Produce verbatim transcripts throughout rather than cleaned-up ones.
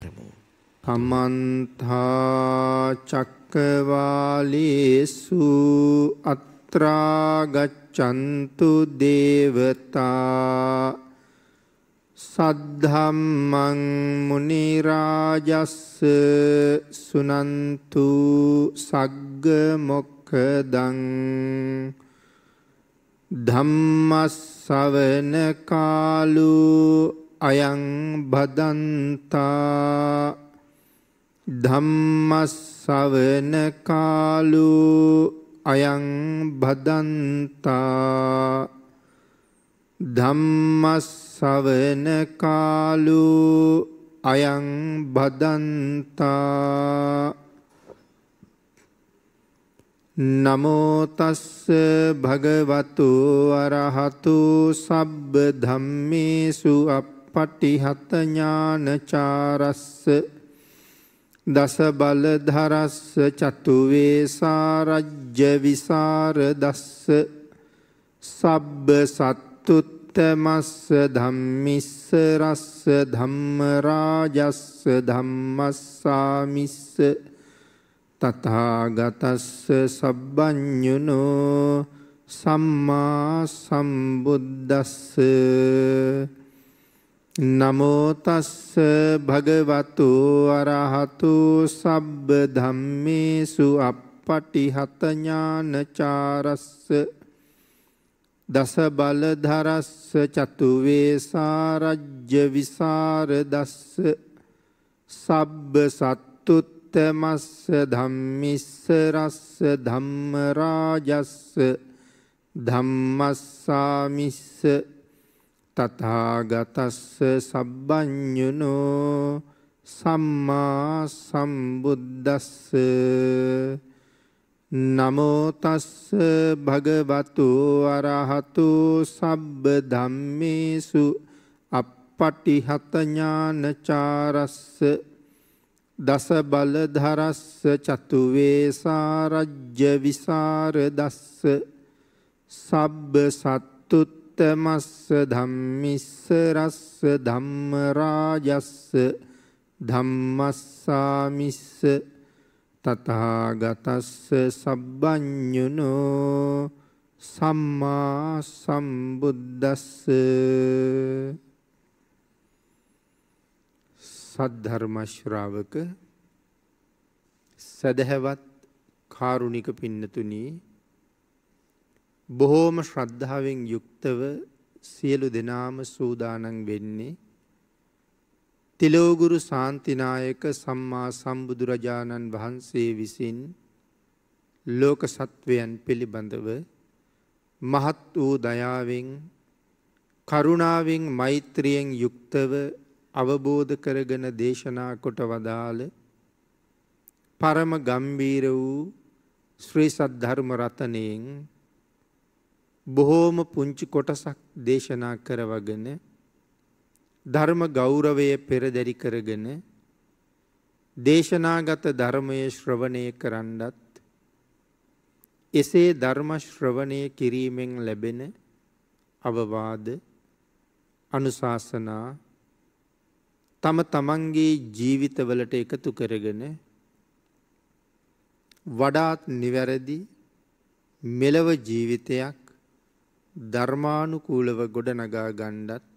කරමු. සමන්තා චක්කවාලේසු අත්‍රා ගච්ඡන්තු දේවතා සද්ධම්මං මුනි රාජස්ස සුනන්තු සග්ග මොක්ඛදං ධම්මස්සවන කාලෝ අයං බදන්තා ධම්මස්සවන කාලෝ අයං බදන්තා ධම්මස්සවන කාලෝ අයං බදන්තා නමෝ තස්ස භගවතු අරහතු සබ්බ ධම්මේසු අප්පටිහත ඥානචාරස්ස දස බලධරස්ස චතු වේසාරජ්‍ය විසරදස්ස සබ්බ සත්තුත්තමස්ස ධම්මිස්ස රස්ස ධම්ම රාජස්ස ධම්මස්සාමිස්ස තථාගතස්ස සබ්බඤුනෝ සම්මා සම්බුද්දස්ස නමෝ තස්ස භගවතු අරහතු සබ්බ ධම්මේසු අප්පටිහත ඥානචාරස්ස දස බලධරස්ස චතු වේසාරජ්‍ය විසරදස්ස සබ්බ සත්තුත් තමස්ස ධම්මිස්ස රස්ස ධම්ම රාජස්ස ධම්මස්සාමිස්ස තථාගතස්ස සබ්බඤුනෝ සම්මා සම්බුද්දස්ස නමෝ තස්ස භගවතු අරහතු සබ්බ ධම්මේසු අප්පටිහත ඥානචාරස්ස දස බලධරස්ස චතු වේසාරජ්‍ය විසරදස්ස සබ්බ සත්තුත්තමස්ස ධම්මිස්ස රස්ස ධම්ම රාජස්ස ධම්මස්සාමිස්ස තථාගතස්ස සබ්බඤුනෝ සම්මා සම්බුද්දස්ස සද්ධර්ම ශ්‍රාවක සදහවත් කාරුණික පින්නතුනි බොහෝම ශ්‍රද්ධාවෙන් යුක්තව සියලු දෙනාම සූදානම් වෙන්නේ තිලෝගුරු ශාන්තිනායක සම්මා සම්බුදුරජාණන් වහන්සේ විසින් ලෝක සත්වයන් පිළිබඳව මහත් වූ දයාවෙන් කරුණාවෙන් මෛත්‍රියෙන් යුක්තව අවබෝධ කරගෙන දේශනා කොට වදාළ පරම ගම්බීර වූ ශ්‍රී සද්ධර්ම රතනයෙන් බොහෝම පුංචි කොටසක් දේශනා කරවගෙන ධර්ම ගෞරවය පෙරදරි කරගෙන දේශනාගත ධර්මයේ ශ්‍රවණය කරන්නත් එසේ ධර්ම ශ්‍රවණය කිරීමෙන් ලැබෙන අවවාද අනුශාසනා තම තමන්ගේ ජීවිතවලට එකතු කරගෙන වඩාත් නිවැරදි මෙලව ජීවිතයක් ධර්මානුකූලව ගොඩනගා ගන්නත්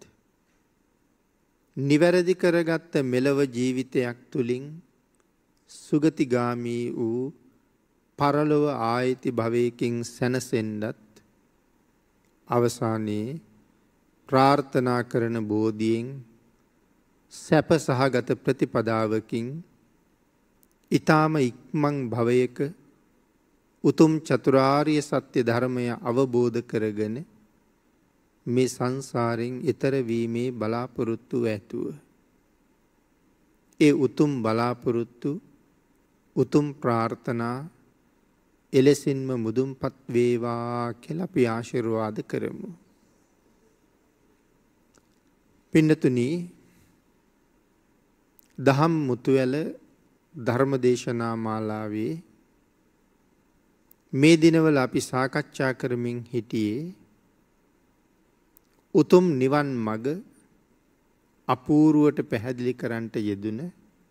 නිවැරදි කරගත්ත මෙලව ජීවිතයක් තුලින් සුගතිගාමී වූ පරලොව ආයති භවයකින් සැනසෙන්නත් අවසානයේ ප්‍රාර්ථනා කරන බෝධියෙන් සැප සහගත ප්‍රතිපදාවකින් ඊ타ම ඉක්මන් භවයක උතුම් චතුරාර්ය සත්‍ය ධර්මය අවබෝධ කරගෙන මේ සංසාරයෙන් ඈතර වීමේ බලාපොරොත්තු ඇතුව ඒ උතුම් බලාපොරොත්තු උතුම් ප්‍රාර්ථනා එලෙසින්ම මුදුන්පත් වේවා කියලා අපි ආශිර්වාද කරමු. පින්නතුනි දහම් මුතුවැල ධර්මදේශනා මාලාවේ මේ දිනවල අපි සාකච්ඡා කරමින් හිටියේ උතුම් නිවන් මඟ අපූර්වට පැහැදිලි කරන්නට යෙදුන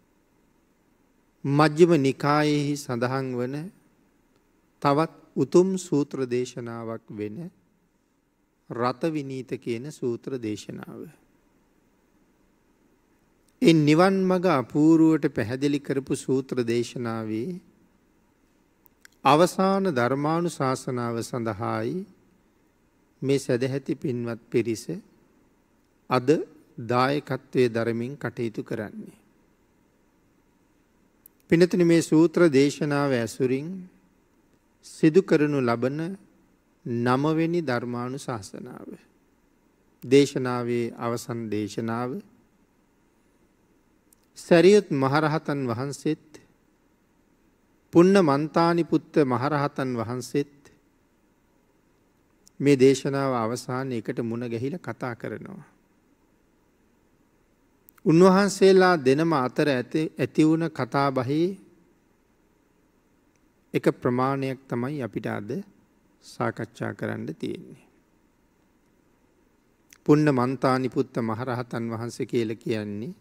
මජ්ක්‍ධිම නිකායෙහි සඳහන් වන තවත් උතුම් සූත්‍ර දේශනාවක් වෙන රත විනීත කියන සූත්‍ර දේශනාව. ඒ නිවන් මඟ අපූර්වට පැහැදිලි කරපු සූත්‍ර දේශනාවේ අවසාන ධර්මානුශාසනාව සඳහායි මේ සදැහැති පින්වත් පිරිස අද දායකත්වයේ දරමින් කටයුතු කරන්නේ. පිනතුනි, මේ සූත්‍ර දේශනාව ඇසුරින් සිදු කරනු ලබන නවවෙනි ධර්මානුශාසනාව. දේශනාවේ අවසන් දේශනාව සරියුත් මහරහතන් වහන්සේත් පුන්න මන්තානිපුත්ත මහරහතන් වහන්සේත් මේ දේශනාව අවසානයේ එකට මුණ ගැහිලා කතා කරනවා. උන්වහන්සේලා දෙනම අතර ඇති ඇති වුණ කතා බහේ එක ප්‍රමාණයක් තමයි අපිට අද සාකච්ඡා කරන්න තියෙන්නේ. පුන්න මන්තානිපුත්ත මහරහතන් වහන්සේ කියලා කියන්නේ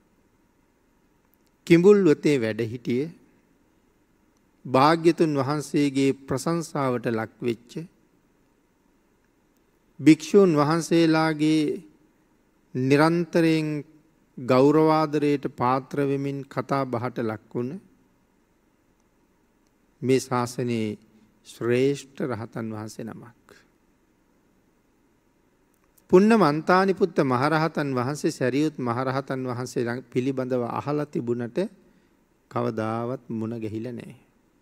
කිඹුල්වතේ වැඩ සිටියේ භාග්‍යතුන් වහන්සේගේ ප්‍රශංසාවට ලක් වෙච්ච භික්ෂූන් වහන්සේලාගේ නිරන්තරයෙන් ගෞරවාදරයට පාත්‍ර වෙමින් කතා බහට ලක් වුණ මේ ශාසනයේ ශ්‍රේෂ්ඨ රහතන් වහන්සේ නමක්. පුන්න මන්තානිපුත්ත මහරහතන් වහන්සේ සරියුත් මහරහතන් වහන්සේ පිළිබඳව අහලා තිබුණට කවදාවත් මුණ ගැහිලා නැහැ.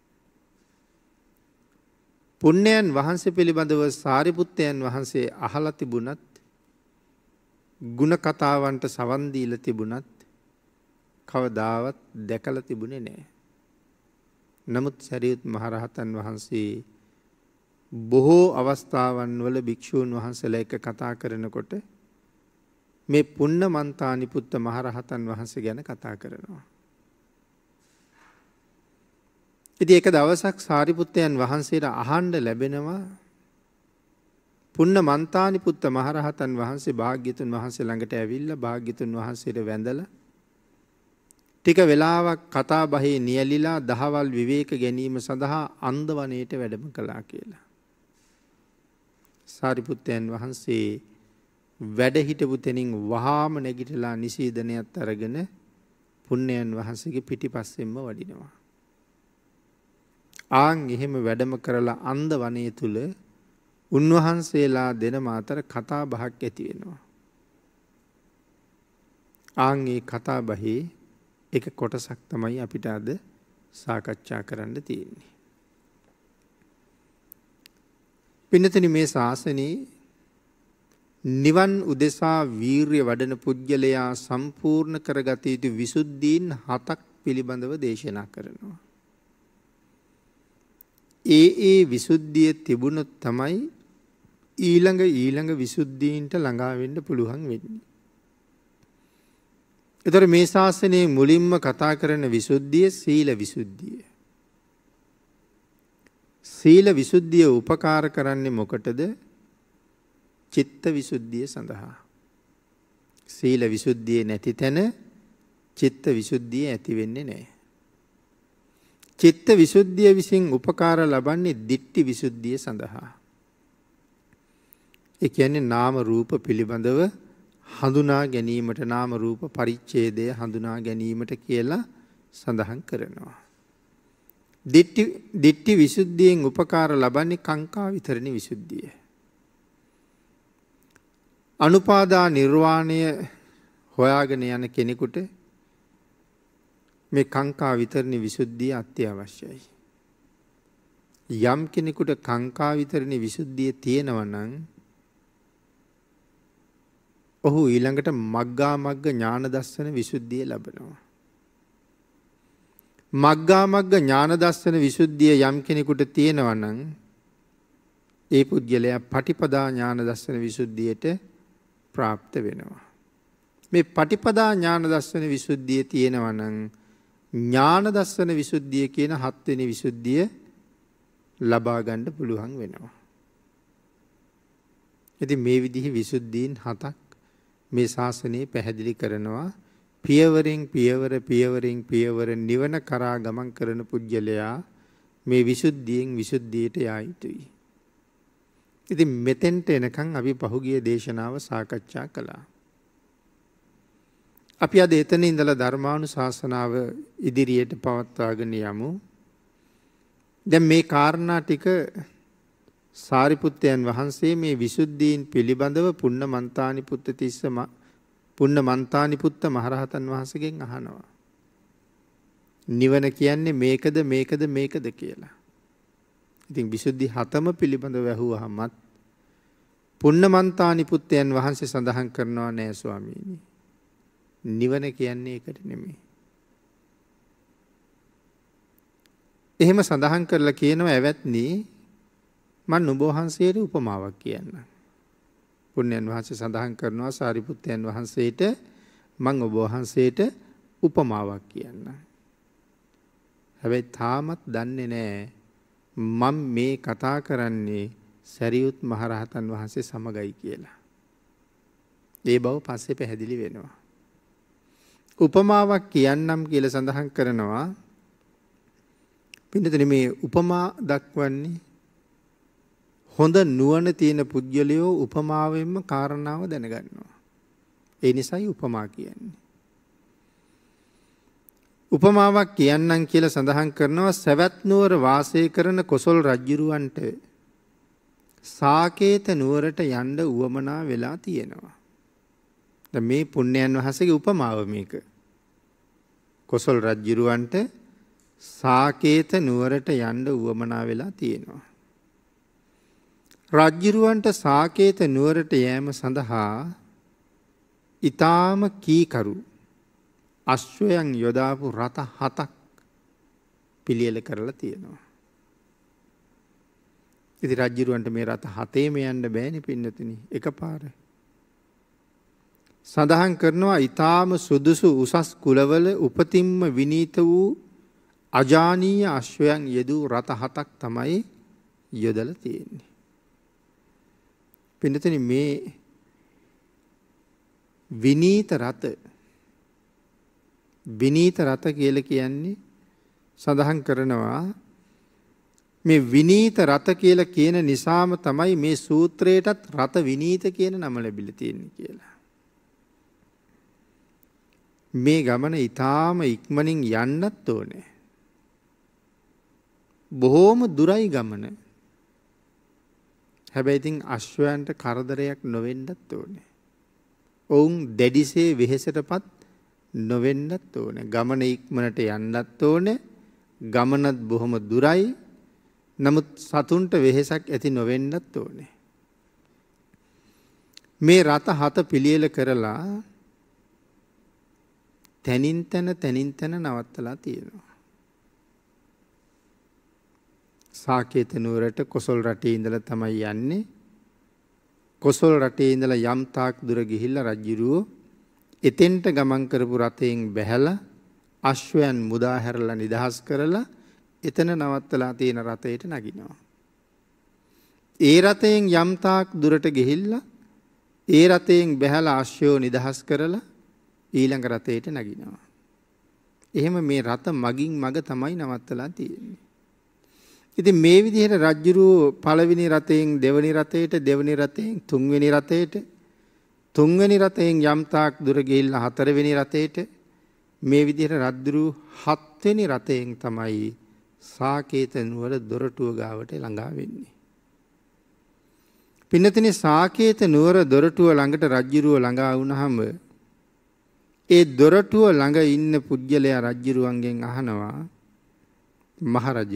පුණ්‍යයන් වහන්සේ පිළිබඳව සාරිපුත්තයන් වහන්සේ අහලා තිබුණත් ගුණ කතාවන්ට සවන් දීලා තිබුණත් කවදාවත් දැකලා තිබුණේ නැහැ. නමුත් සරියුත් මහරහතන් වහන්සේ බොහෝ අවස්ථාවන් වල භික්ෂූන් වහන්සේලා එක්ක කතා කරනකොට මේ පුන්න මන්තානිපුත්ත මහරහතන් වහන්සේ ගැන කතා කරනවා. ඉතින් එක දවසක් සාරිපුත්තයන් වහන්සේට අහන්න ලැබෙනවා පුන්න මන්තානිපුත්ත මහරහතන් වහන්සේ භාග්‍යතුන් වහන්සේ ළඟට ඇවිල්ලා භාග්‍යතුන් වහන්සේට වැඳලා ටික වෙලාවක් කතා බහේ නියැලිලා දහවල් විවේක ගැනීම සඳහා අන්දවනේට වැඩම කළා කියලා. සාරිපුත්තයන් වහන්සේ වැඩ හිටපු තැනින් වහාම නැගිටලා නිසීදනයත් අරගෙන පුණ්‍යයන් වහන්සේගේ පිටිපස්සෙන්ම වඩිනවා. ආන් එහෙම වැඩම කරලා අන්දවනයේ තුල උන්වහන්සේලා දෙනම අතර කතා බහක් ඇති වෙනවා. ආන් ඒ කතා බහේ එක කොටසක් තමයි අපිට අද සාකච්ඡා කරන්න තියෙන්නේ. පින්නතනි, මේ ශාසනයේ නිවන් උදෙසා වීරිය වඩන පුජ්‍යලයා සම්පූර්ණ කරගත යුතු විසුද්ධීන් හතක් පිළිබඳව දේශනා කරනවා. ඒ ඒ විසුද්ධිය තිබුණොත් තමයි ඊළඟ ඊළඟ විසුද්ධීන්ට ළඟා වෙන්න පුළුවන් වෙන්නේ. ඒතර මේ ශාසනයේ මුලින්ම කතා කරන විසුද්ධිය සීල විසුද්ධිය. සීල විසුද්ධිය උපකාර කරන්නේ මොකටද? චිත්ත විසුද්ධිය සඳහා. සීල විසුද්ධිය නැති තැන චිත්ත විසුද්ධිය ඇති වෙන්නේ නැහැ. චිත්ත විසුද්ධිය විසින් උපකාර ලබන්නේ දිට්ඨි විසුද්ධිය සඳහා. ඒ කියන්නේ නාම රූප පිළිබඳව හඳුනා ගැනීමට, නාම රූප පරිච්ඡේදය හඳුනා ගැනීමට කියලා සඳහන් කරනවා. දිට්ඨි දිට්ඨි විසුද්ධියෙන් උපකාර ලබන්නේ කාංකා විතරණි විසුද්ධිය. අනුපාදා නිර්වාණය හොයාගෙන යන කෙනෙකුට මේ කාංකා විතරණි විසුද්ධිය අත්‍යවශ්‍යයි. යම් කෙනෙකුට කාංකා විතරණි විසුද්ධිය තියෙනවා නම් ඔහු ඊළඟට මග්ගා මග්ග ඥාන දර්ශන විසුද්ධිය ලබනවා. මග්ගා මග්ග ඥාන දර්ශන විසුද්ධිය යම් කෙනෙකුට තියෙනවා නම් ඒ පුද්ගලයා පටිපදා ඥාන දර්ශන විසුද්ධියට ප්‍රාප්ත වෙනවා. මේ පටිපදා ඥාන දර්ශන විසුද්ධිය තියෙනවා නම් ඥාන දර්ශන විසුද්ධිය කියන හත්වෙනි විසුද්ධිය ලබා ගන්න පුළුවන් වෙනවා. ඉතින් මේ විදිහේ විසුද්ධීන් හතක් මේ ශාසනයේ පැහැදිලි කරනවා පියවරෙන් පියවර පියවරෙන් පියවර නිවන කරා ගමන් කරන පුජ්‍යලයා මේ විසුද්ධියෙන් විසුද්ධියට යා යුතුයි. ඉතින් මෙතෙන්ට එනකන් අපි පහුගිය දේශනාව සාකච්ඡා කළා. අපි අද එතන ඉඳලා ධර්මානුශාසනාව ඉදිරියට පවත්වාගෙන යමු. දැන් මේ කාරණා ටික සාරිපුත්තයන් වහන්සේ මේ විසුද්ධීන් පිළිබඳව පුන්නමන්තානිපුත්ත තිස්ස පුන්නමන්තානිපුත්ත මහරහතන් වහන්සේගෙන් අහනවා. නිවන කියන්නේ මේකද මේකද මේකද කියලා. ඉතින් විසුද්ධි හතම පිළිබඳව ඇහුවාමත් පුන්නමන්තානිපුත්තයන් වහන්සේ සඳහන් කරනවා නෑ ස්වාමීනි. නිවන කියන්නේ ඒකට නෙමෙයි. එහෙම සඳහන් කරලා කියනවා ඇවැත්නි මම නුඹ වහන්සේට උපමාවක් කියන්නම්. පුණ්‍යයන් වහන්සේ සඳහන් කරනවා සාරිපුත්තයන් වහන්සේට මම ඔබ වහන්සේට උපමාවක් කියන්නම්. හැබැයි තාමත් දන්නේ නැහැ මම මේ කතා කරන්නේ සරියුත් මහරහතන් වහන්සේ සමගයි කියලා. ඒ බව පස්සේ පැහැදිලි වෙනවා. උපමාවක් කියන්නම් කියලා සඳහන් කරනවා. පින්නතනේ මේ උපමා දක්වන්නේ හොඳ නුවණ තියෙන පුජ්‍යලයෝ උපමාවෙන්ම කාරණාව දැනගන්නවා. ඒ නිසායි උපමා කියන්නේ. උපමාවක් කියන්නම් කියලා සඳහන් කරනවා සවැත් නුවර වාසය කරන කොසල් රජුරවන්ට සාකේත නුවරට යන්න උවමනා වෙලා තියෙනවා. දැන් මේ පුණ්‍යයන් වහන්සේගේ උපමාව මේක. කොසල් රජුරවන්ට සාකේත නුවරට යන්න උවමනා වෙලා තියෙනවා. රජ්ජුරුවන්ට සාකේත නුවරට යෑම සඳහා ඊටාම කීකරු අශ්වයන් යොදාපු රථ හතක් පිළියෙල කරලා තියෙනවා. ඉතින් රජ්ජුරුවන්ට මේ රථ හතේම යන්න බෑනේ පින්නතුනි එකපාර. සඳහන් කරනවා ඊටාම සුදුසු උසස් කුලවල උපතින්ම විනීත වූ අජානීය අශ්වයන් යෙදූ රථ හතක් තමයි යොදලා තියෙන්නේ. පින්නතුනි මේ විනීත රත විනීත රත කියලා කියන්නේ සඳහන් කරනවා මේ විනීත රත කියලා කියන නිසාම තමයි මේ සූත්‍රයටත් රත විනීත කියන නම ලැබිලා තියෙන්නේ කියලා. මේ ගමන ඊටාම ඉක්මනින් යන්නත් ඕනේ. බොහෝම දුරයි ගමන. හැබැයි ඉතින් අශ්වයන්ට කරදරයක් නොවෙන්නත් ඕනේ. ඔවුන් දැඩිසේ වෙහෙසටපත් නොවෙන්නත් ඕනේ. ගමන ඉක්මනට යන්නත් ඕනේ. ගමනත් බොහොම දුරයි. නමුත් සතුන්ට වෙහෙසක් ඇති නොවෙන්නත් ඕනේ. මේ රත හත පිළියෙල කරලා තනින් තන තනින් තන නවත්තලා තියෙනවා. සාකේත නුවරට කොසල් රටේ ඉඳලා තමයි යන්නේ. කොසල් රටේ ඉඳලා යම් තාක් දුර ගිහිල්ලා රජුරෝ එතෙන්ට ගමන් කරපු රතෙන් බැහැලා අශ්වයන් මුදා හැරලා නිදහස් කරලා එතන නවත්තලා තියෙන රතේට නගිනවා. ඒ රතෙන් යම් තාක් දුරට ගිහිල්ලා ඒ රතෙන් බැහැලා අශ්වයෝ නිදහස් කරලා ඊළඟ රතේට නගිනවා. එහෙම මේ රත මගින් මග තමයි නවත්තලා තියෙන්නේ. ඉතින් මේ විදිහට රජ්ජුරුව පළවෙනි රතෙන් දෙවෙනි රතේට දෙවෙනි රතෙන් තුන්වෙනි රතේට තුන්වෙනි රතෙන් යම් තාක් දුර ගිහිල්ලා හතරවෙනි රතේට මේ විදිහට රජ්ජුරුව හත්වෙනි රතෙන් තමයි සාකේත නුවර දොරටුව ගාවට ළඟා වෙන්නේ. පින්නතිනේ සාකේත නුවර දොරටුව ළඟට රජ්ජුරුව ළඟා වුණාම ඒ දොරටුව ළඟ ඉන්න පුජ්‍යලයා රජ්ජුරුවන්ගෙන් අහනවා මහරජ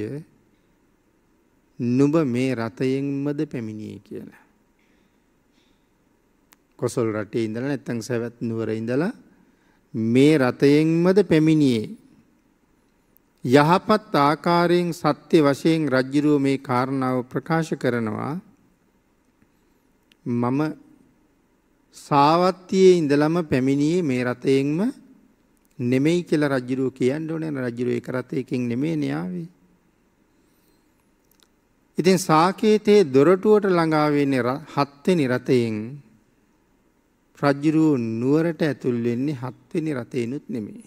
නුඹ මේ රතයෙන්මද පැමිණියේ කියලා. කොසල් රටේ ඉඳලා නැත්නම් සවැත් නුවර ඉඳලා මේ රතයෙන්මද පැමිණියේ. යහපත් ආකාරයෙන් සත්‍ය වශයෙන් රජ්ජුරුව මේ කාරණාව ප්‍රකාශ කරනවා. මම සාවත්තියේ ඉඳලම පැමිණියේ මේ රතයෙන්ම නෙමෙයි කියලා රජ්ජුරුව කියන්න ඕනේ. රජ්ජුරුව ඒක රතයකින් නෙමෙයි ආවේ. ඉතින් සාකේතේ දොරටුවට ළඟා වෙන්නේ හත්වෙනි රතයෙන් රජුරෝ නුවරට ඇතුල් වෙන්නේ හත්වෙනි රථේනුත් නෙමෙයි.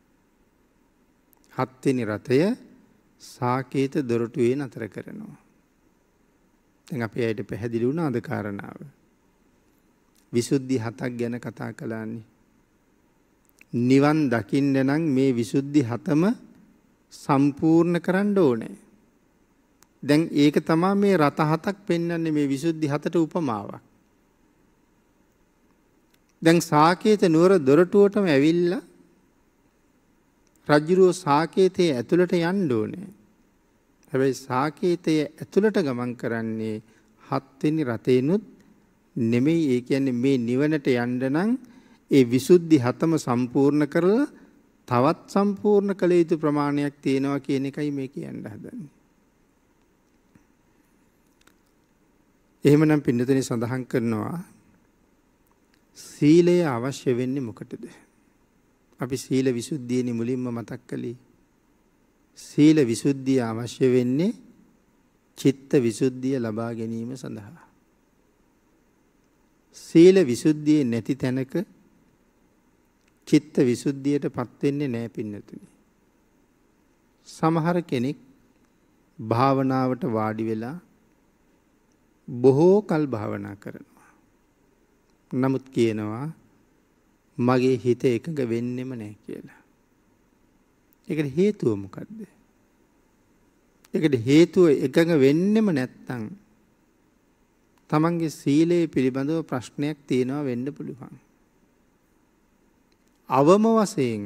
හත්වෙනි රථය සාකේත දොරටුවේ නතර කරනවා. දැන් අපි ඇයිට පැහැදිලි වුණාද කාරණාව? විසුද්ධි හතක් ගැන කතා කළානේ. නිවන් දකින්න නම් මේ විසුද්ධි හතම සම්පූර්ණ කරන්න ඕනේ. දැන් ඒක තමයි මේ රත හතක් පෙන්වන්නේ මේ විසුද්ධි හතට උපමාවක්. දැන් සාකේත නුවර දොරටුවටම ඇවිල්ලා රජුරෝ සාකේතයේ ඇතුළට යන්න ඕනේ. හැබැයි සාකේතයේ ඇතුළට ගමන් කරන්නේ හත්වෙනි රතේනුත් නෙමෙයි. ඒ කියන්නේ මේ නිවනට යන්න නම් ඒ විසුද්ධි හතම සම්පූර්ණ කරලා තවත් සම්පූර්ණ කළ යුතු ප්‍රමාණයක් තියෙනවා කියන එකයි මේ කියන්න හදන්නේ. එහෙමනම් පින්නතේ සඳහන් කරනවා සීලය අවශ්‍ය වෙන්නේ මොකටද? අපි සීල විසුද්ධියනි මුලින්ම මතක් කළේ. සීල විසුද්ධිය අවශ්‍ය වෙන්නේ චිත්ත විසුද්ධිය ලබා ගැනීම සඳහා. සීල විසුද්ධිය නැති තැනක චිත්ත විසුද්ධියටපත් වෙන්නේ නැහැ පින්නතුනි. සමහර කෙනෙක් භාවනාවට වාඩි වෙලා බොහෝ කල් භාවනා කරනවා. නමුත් කියනවා මගේ හිත එකඟ වෙන්නෙම නැහැ කියලා. ඒකට හේතුව මොකද්ද? ඒකට හේතුව එකඟ වෙන්නෙම නැත්තම් තමන්ගේ සීලය පිළිබඳව ප්‍රශ්නයක් තියෙනවා වෙන්න පුළුවන්. අවම වශයෙන්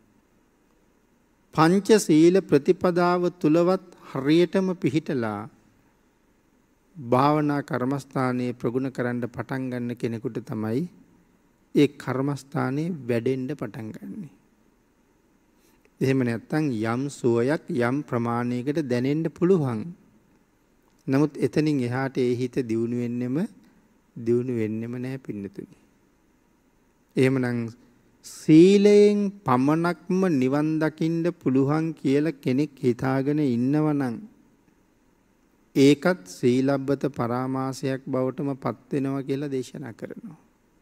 පංච සීල ප්‍රතිපදාව තුලවත් හරියටම පිහිටලා භාවනා කර්මස්ථානයේ ප්‍රගුණ කරන්න පටන් ගන්න කෙනෙකුට තමයි ඒ කර්මස්ථානයේ වැඩෙන්න පටන් ගන්නෙ. එහෙම නැත්නම් යම් සුවයක් යම් ප්‍රමාණයකට දැනෙන්න පුළුවන්. නමුත් එතනින් එහාට ඒ හිත දියුණු වෙන්නෙම දියුණු වෙන්නෙම නැහැ පින්නතුනි. එහෙමනම් සීලයෙන් පමණක්ම නිවන් දකින්න පුළුවන් කියලා කෙනෙක් හිතාගෙන ඉන්නවනම් ඒකත් සීලබ්බත පරාමාසයක් බවටම පත් වෙනවා කියලා දේශනා කරනවා.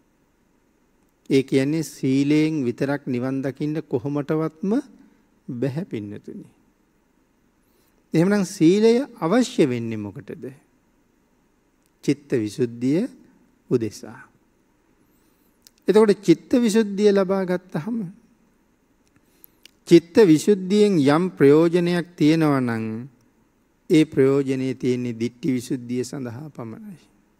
ඒ කියන්නේ සීලයෙන් විතරක් නිවන් දකින්න කොහොමටවත්ම බැහැ පින්නතුනි. එහෙමනම් සීලය අවශ්‍ය වෙන්නේ මොකටද? චිත්ත විසුද්ධිය උදෙසා. එතකොට චිත්ත විසුද්ධිය ලබා ගත්තහම චිත්ත විසුද්ධියෙන් යම් ප්‍රයෝජනයක් තියෙනවා නම් ඒ ප්‍රයෝජනේ තියෙන්නේ ditthi විසුද්ධිය සඳහා පමණයි.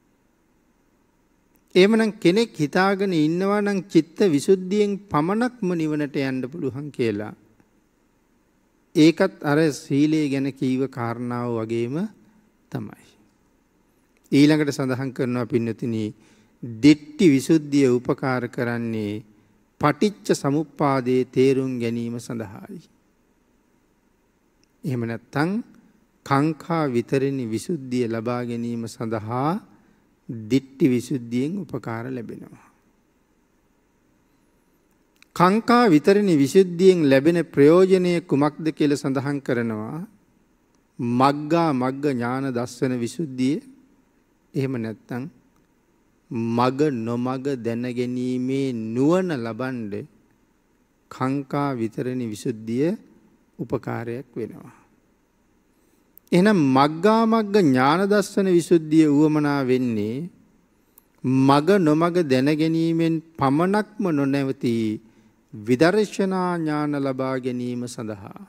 එහෙමනම් කෙනෙක් හිතාගෙන ඉන්නවා නම් චිත්ත විසුද්ධියෙන් පමණක්ම නිවනට යන්න පුළුවන් කියලා. ඒකත් අර සීලය ගැන කීව කාරණාව වගේම තමයි. ඊළඟට සඳහන් කරනවා පින්නතිනි ditthi විසුද්ධිය උපකාර කරන්නේ පටිච්ච සමුප්පාදයේ තේරුම් ගැනීම සඳහායි. එහෙම නැත්නම් කාංකා විතරණි විසුද්ධිය ලබා ගැනීම සඳහා ditthi විසුද්ධියෙන් උපකාර ලැබෙනවා. කාංකා විතරණි විසුද්ධියෙන් ලැබෙන ප්‍රයෝජනය කුමක්ද කියලා සඳහන් කරනවා මග්ගා මග්ග ඥාන දස්සන විසුද්ධිය. එහෙම නැත්නම් මග නොමග දැනගැනීමේ නුවණ ලබන්න කාංකා විතරණි විසුද්ධිය උපකාරයක් වෙනවා. එහෙනම් මග්ගා මග්ග ඥාන දස්සන විසුද්ධිය උවමනා වෙන්නේ මග නොමග දැනගැනීමෙන් පමණක්ම නොනැවති විදර්ශනා ඥාන ලබා ගැනීම සඳහා.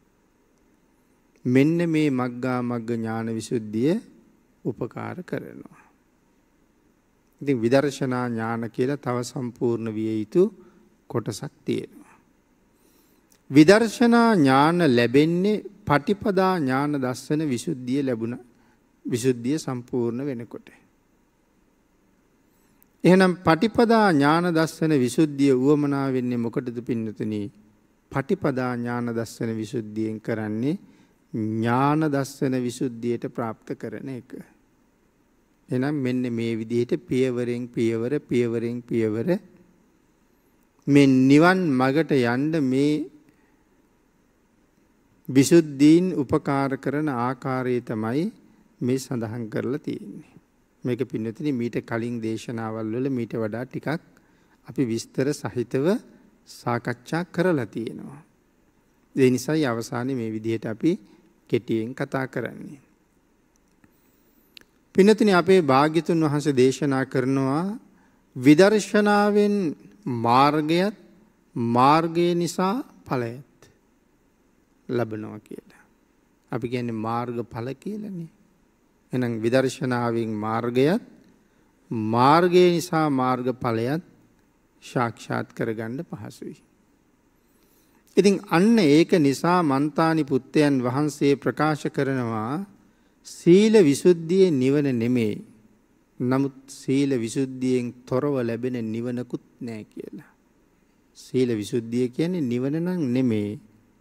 මෙන්න මේ මග්ගා මග්ග ඥාන විසුද්ධිය උපකාර කරනවා. ඉතින් විදර්ශනා ඥාන කියලා තව සම්පූර්ණ විය යුතු කොටසක් තියෙනවා. විදර්ශනා ඥාන ලැබෙන්නේ පටිපදා ඥාන දස්සන විසුද්ධිය ලැබුණ විසුද්ධිය සම්පූර්ණ වෙනකොට. එහෙනම් පටිපදා ඥාන දස්සන විසුද්ධිය උවමනා වෙන්නේ මොකටද පින්නතුනි? පටිපදා ඥාන දස්සන විසුද්ධියෙන් කරන්නේ ඥාන දස්සන විසුද්ධියට પ્રાપ્ત කරන එක. එහෙනම් මෙන්න මේ විදිහට පියවරෙන් පියවර පියවරෙන් පියවර මේ නිවන් මගට යන්න මේ විසුද්ධීන් උපකාර කරන ආකාරය තමයි මේ සඳහන් කරලා තියෙන්නේ. මේක පින්නතුනි මීට කලින් දේශනාවල් වල මීට වඩා ටිකක් අපි විස්තර සහිතව සාකච්ඡා කරලා තියෙනවා. ඒ නිසායි අවසානයේ මේ විදිහට අපි කෙටියෙන් කතා කරන්නේ. පින්නතුනි අපේ භාග්‍යතුන් වහන්සේ දේශනා කරනවා විදර්ශනාවෙන් මාර්ගයත් මාර්ගය නිසා ඵලයත් ලැබෙනවා කියලා. අපි කියන්නේ මාර්ගඵල කියලානේ. එහෙනම් විදර්ශනාවෙන් මාර්ගයත් මාර්ගය නිසා මාර්ගඵලයත් සාක්ෂාත් කරගන්න පහසුයි. ඉතින් අන්න ඒක නිසා මන්තානි පුත්තයන් වහන්සේ ප්‍රකාශ කරනවා සීල විසුද්ධියේ නිවන නෙමෙයි. නමුත් සීල විසුද්ධියෙන් තොරව ලැබෙන නිවනකුත් නැහැ කියලා. සීල විසුද්ධිය කියන්නේ නිවන නම් නෙමෙයි.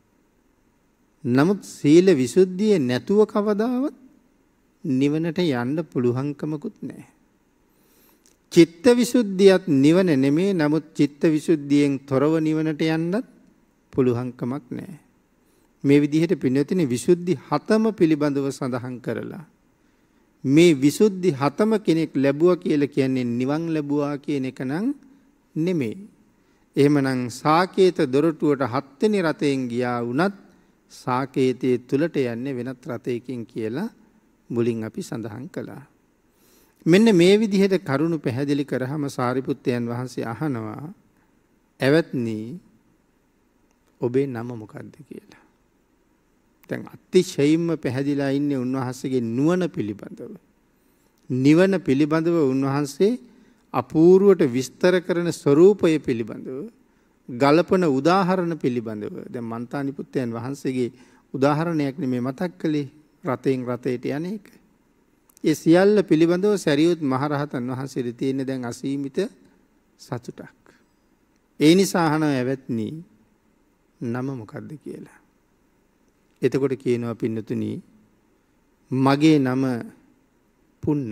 නමුත් සීල විසුද්ධිය නැතුව කවදාවත් නිවනට යන්න පුළුවන්කමකුත් නැහැ. චිත්ත විසුද්ධියත් නිවන නෙමෙයි. නමුත් චිත්ත විසුද්ධියෙන් තොරව නිවනට යන්නත් පුළුවන්කමක් නැහැ. මේ විදිහට පින්නතින විසුද්ධි හතම පිළිබඳව සඳහන් කරලා මේ විසුද්ධි හතම කෙනෙක් ලැබුවා කියලා කියන්නේ නිවන් ලැබුවා කියන එක නම් නෙමෙයි. එහෙමනම් සාකේත දොරටුවට හත්වෙනි රතෙන් ගියා වුණත් සාකේතයේ තුලට යන්නේ වෙනත් රතයකින් කියලා මුලින් අපි සඳහන් කළා. මෙන්න මේ විදිහට කරුණු පැහැදිලි කරාම සාරිපුත්තයන් වහන්සේ අහනවා "එවත්නි ඔබේ නම මොකක්ද කියලා?" දැන් අතිශයින්ම පැහැදිලා ඉන්නේ උන්වහන්සේගේ නුවණ පිළිබඳව. නිවන පිළිබඳව උන්වහන්සේ අපූර්වට විස්තර කරන ස්වરૂපය පිළිබඳව ගලපන උදාහරණ පිළිබඳව දැන් මන්තානි පුත්තයන් වහන්සේගේ උදාහරණයක් නෙමෙයි මතක් කළේ රතෙන් රතේට යන්නේක. ඒ සියල්ල පිළිබඳව සරියුත් මහරහතන් වහන්සේට තියෙන දැන් අසීමිත සතුටක්. ඒ නිසා අහනවා "එවත්නි නම මොකද්ද කියලා?" එතකොට කියනවා පින්නතුනි "මගේ නම පුන්න.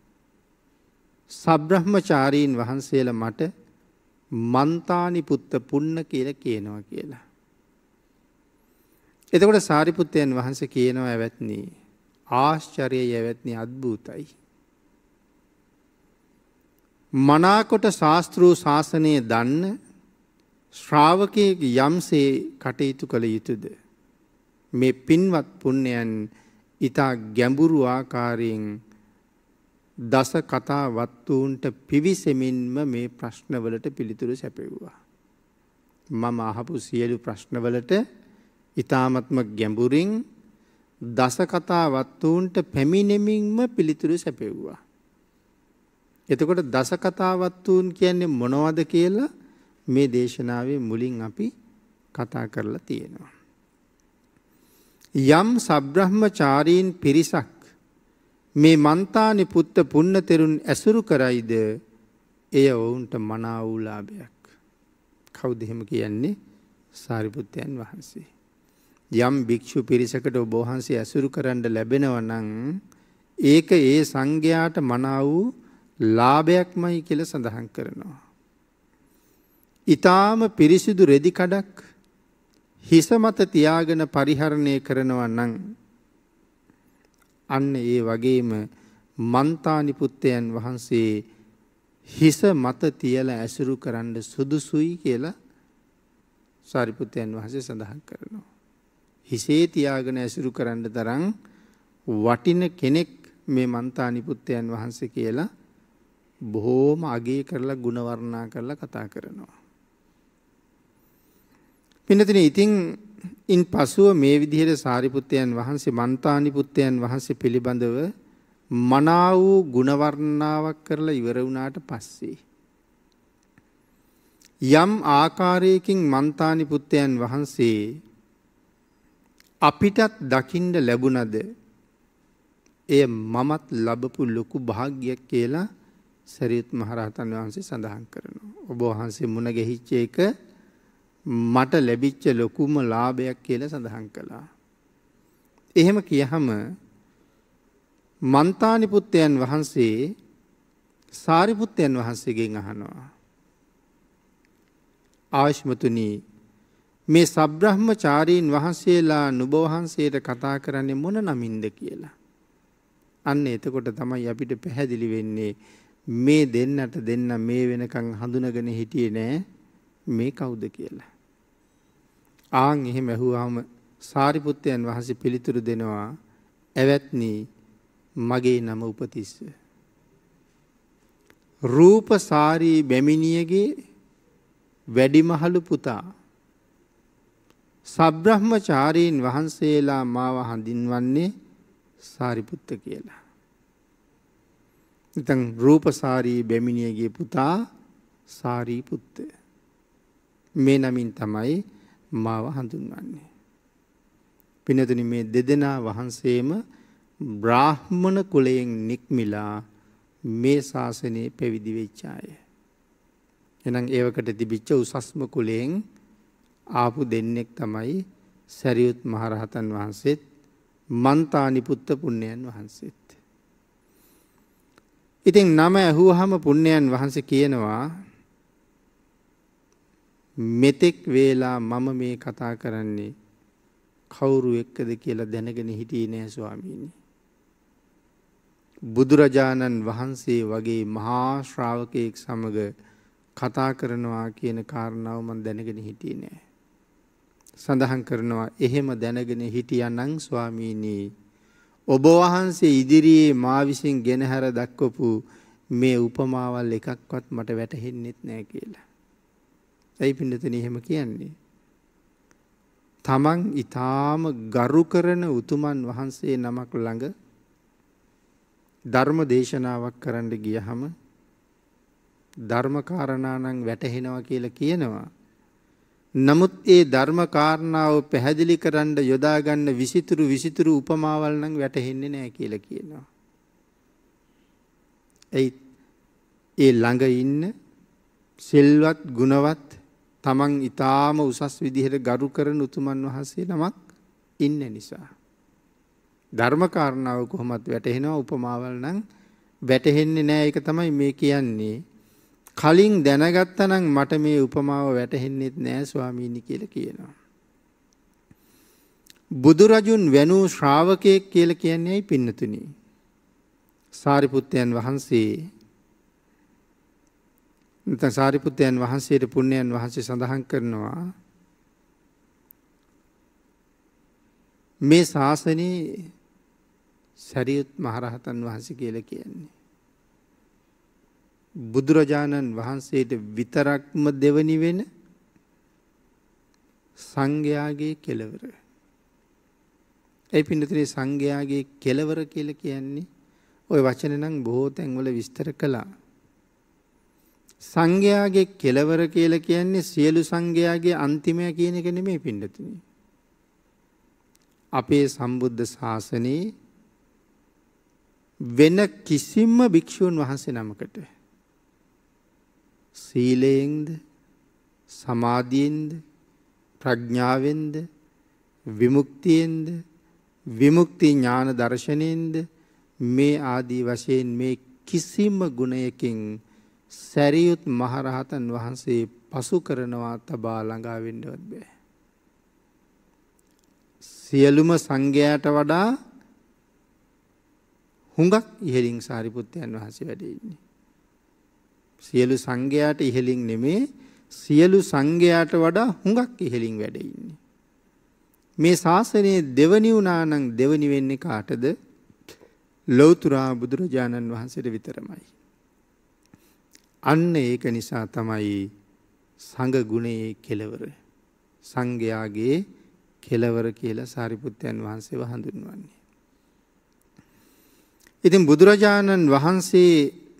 සබ්‍රහ්මචාරීන් වහන්සේලා මට මන්තානි පුත්ත පුන්න කියලා කියනවා" කියලා. එතකොට සාරිපුත්තයන් වහන්සේ කියනවා "එවත්නි ආශ්චර්යයි එවත්නි අద్භූතයි. මනාකොට ශාස්ත්‍රූ ශාසනයේ දන්න ශ්‍රාවකයෙක් යම්සේ කටයුතු කළ යුතුද මේ පින්වත් පුණ්‍යයන් ඊතා ගැඹුරු ආකාරයෙන් දස කතා වත්තුන්ට පිවිසෙමින්ම මේ ප්‍රශ්නවලට පිළිතුරු සැපෙව්වා. මම අහපු සියලු ප්‍රශ්නවලට ඊ타ත්ම ගැඹුරින් දස කතා වත්තුන්ට පැමිණෙමින්ම පිළිතුරු සැපෙව්වා. එතකොට දස කතා වත්තුන් කියන්නේ මොනවද කියලා මේ දේශනාවේ මුලින් අපි කතා කරලා තියෙනවා. යම් සබ්‍රහ්මචාරීන් පිරිසක් මේ මන්තානි පුත්ත පුන්න තෙරුන් ඇසුරු කරයිද එය ඔවුන්ට මනා වූ ලාභයක්. කවුද එහෙම කියන්නේ? සාරිපුත්තයන් වහන්සේ. යම් භික්ෂු පිරිසකට ඔබ වහන්සේ ඇසුරු කරන්න ලැබෙනවා නම් ඒක ඒ සංඝයාට මනා වූ ලාභයක්මයි කියලා සඳහන් කරනවා. ඊටාම පිරිසිදු රෙදි කඩක් හිස මත තියාගෙන පරිහරණය කරනවා නම් අන්න ඒ වගේම මන්තානි පුත්තයන් වහන්සේ හිස මත තියලා ඇසුරු කරන්න සුදුසුයි කියලා සාරිපුත්තයන් වහන්සේ සඳහන් කරනවා. හිසේ තියාගෙන ඇසුරු කරන්න තරම් වටින කෙනෙක් මේ මන්තානි පුත්තයන් වහන්සේ කියලා බොහෝම අගය කරලා ගුණ වර්ණනා කරලා කතා කරනවා. පින්නතිනේ ඉතින් ඉන් පසුව මේ විදිහට සාරිපුත්තයන් වහන්සේ මන්තානි පුත්තයන් වහන්සේ පිළිබඳව මනා වූ ගුණ වර්ණනාවක් කරලා ඉවර වුණාට පස්සේ යම් ආකාරයකින් මන්තානි පුත්තයන් වහන්සේ අපිටත් දකින්න ලැබුණද එය මමත් ලැබපු ලොකු භාග්‍යයක් කියලා සරියුත් මහරහතන් වහන්සේ සඳහන් කරනවා. ඔබ වහන්සේ මුණ ගැහිච්ච එක මට ලැබිච්ච ලොකුම ලාභයක් කියලා සඳහන් කළා. එහෙම කියහම මන්තානි පුත්තයන් වහන්සේ සාරිපුත්තයන් වහන්සේගෙන් අහනවා "ආශ්මතුනි මේ සබ්‍රහ්මචාරීන් වහන්සේලා නුඹ වහන්සේට කතා කරන්නේ මොන නමින්ද කියලා?" අන්න එතකොට තමයි අපිට පැහැදිලි වෙන්නේ මේ දෙන්නට දෙන්න මේ වෙනකන් හඳුනගෙන හිටියේ නෑ මේ කවුද කියලා. ආන් එහෙම ඇහුවාම සාරිපුත්තයන් වහන්සේ පිළිතුරු දෙනවා "ඇවැත්නි මගේ නම උපතිස්ස. රූපසාරී බැමිණියගේ වැඩිමහලු පුතා. සබ්‍රහ්මචාරීන් වහන්සේලා මාව හඳින්වන්නේ සාරිපුත්ත කියලා." ඉතින් රූපසාරී බැමිණියගේ පුතා සාරිපුත්ත. මේ නමින් තමයි මාව හඳුන්වන්නේ. පින්නතුනි මේ දෙදෙනා වහන්සේම බ්‍රාහ්මණ කුලයෙන් නික්මිලා මේ ශාසනයේ පැවිදි වෙච්ච අය. එහෙනම් ඒවකට තිබිච්ච උසස්ම කුලයෙන් ආපු දෙන්නෙක් තමයි සරියුත් මහරහතන් වහන්සේත් මන්තානිපුත්ත පුණ්‍යයන් වහන්සේත්. ඉතින් නම ඇහුවහම පුණ්‍යයන් වහන්සේ කියනවා මෙතෙක් වේලා මම මේ කතා කරන්නේ කවුරු එක්කද කියලා දැනගෙන හිටියේ නෑ ස්වාමීනි. බුදුරජාණන් වහන්සේ වගේ මහා ශ්‍රාවකයෙක් සමග කතා කරනවා කියන කාරණාව මම දැනගෙන හිටියේ නෑ. සඳහන් කරනවා එහෙම දැනගෙන හිටියානම් ස්වාමීනි ඔබ වහන්සේ ඉදිරියේ මා විසින් ගෙනහැර දක්වපු මේ උපමාවල් එකක්වත් මට වැටහෙන්නෙත් නෑ කියලා. ඇයි පින්නතනේ එහෙම කියන්නේ? තමන් ඊටාම ගරු කරන උතුමන් වහන්සේ නමක් ළඟ ධර්ම දේශනාවක් කරන්න ගියහම ධර්ම කාරණා නම් වැටහෙනවා කියලා කියනවා. නමුත් ඒ ධර්ම කාරණාව පැහැදිලි කරන්න යොදා ගන්න විසිතුරු විසිතුරු උපමාවල් නම් වැටහෙන්නේ නැහැ කියලා කියනවා. ඒ ඒ ළඟ ඉන්න සිල්වත් ගුණවත් තමන් ඊටාම උසස් විදිහට ගරු කරන උතුමන් වහන්සේ නමක් ඉන්න නිසා ධර්ම කාරණාව කොහොමද වැටහෙනවා උපමාවල් නම් වැටහෙන්නේ නැහැ. ඒක තමයි මේ කියන්නේ. කලින් දැනගත්තා නම් මට මේ උපමාව වැටහෙන්නේත් නෑ ස්වාමීනි කියලා කියනවා. බුදුරජුන් වැනූ ශ්‍රාවකයෙක් කියලා කියන්නේ ඇයි පින්නතුනි? සාරිපුත්තයන් වහන්සේ නැත්නම් සාරිපුත්තයන් වහන්සේට පුණ්‍යයන් වහන්සේ සඳහන් කරනවා මේ ශාසනයේ සරියුත් මහරහතන් වහන්සේ කියලා කියන්නේ බුදුරජාණන් වහන්සේට විතරක්ම දෙවනි වෙන සංඝයාගේ කෙලවර. ඒ පින්නතුනේ සංඝයාගේ කෙලවර කියලා කියන්නේ ওই වචන නම් බොහෝ තැන්වල විස්තර කළා. සංඝයාගේ කෙලවර කියලා කියන්නේ සියලු සංඝයාගේ අන්තිමය කියන එක නෙමෙයි පින්නතුනේ. අපේ සම්බුද්ධ ශාසනයේ වෙන කිසිම භික්ෂුන් වහන්සේ නමකට සීලයෙන්ද සමාධියෙන්ද ප්‍රඥාවෙන්ද විමුක්තියෙන්ද විමුක්ති ඥාන දර්ශනයෙන්ද මේ ආදී වශයෙන් මේ කිසිම ගුණයකින් සරියුත් මහරහතන් වහන්සේ පසු කරනවා තබා ළඟා වෙන්නවත් බෑ. සියලුම සංඝයාට වඩා හුඟක් ඉහළින් සාරිපුත්තයන් වහන්සේ වැඩ ඉන්නේ. සියලු සංඝයාට ඉහළින් නෙමේ සියලු සංඝයාට වඩා හුඟක් ඉහළින් වැඩ ඉන්නේ. මේ ශාසනයේ දෙවනි වුණා නම් දෙවනි වෙන්නේ කාටද? ලෞතර බුදුරජාණන් වහන්සේට විතරමයි. අන්න ඒක නිසා තමයි සංඝ ගුණයේ කෙලවර සංඝයාගේ කෙලවර කියලා සාරිපුත්තයන් වහන්සේව හඳුන්වන්නේ. ඉතින් බුදුරජාණන් වහන්සේ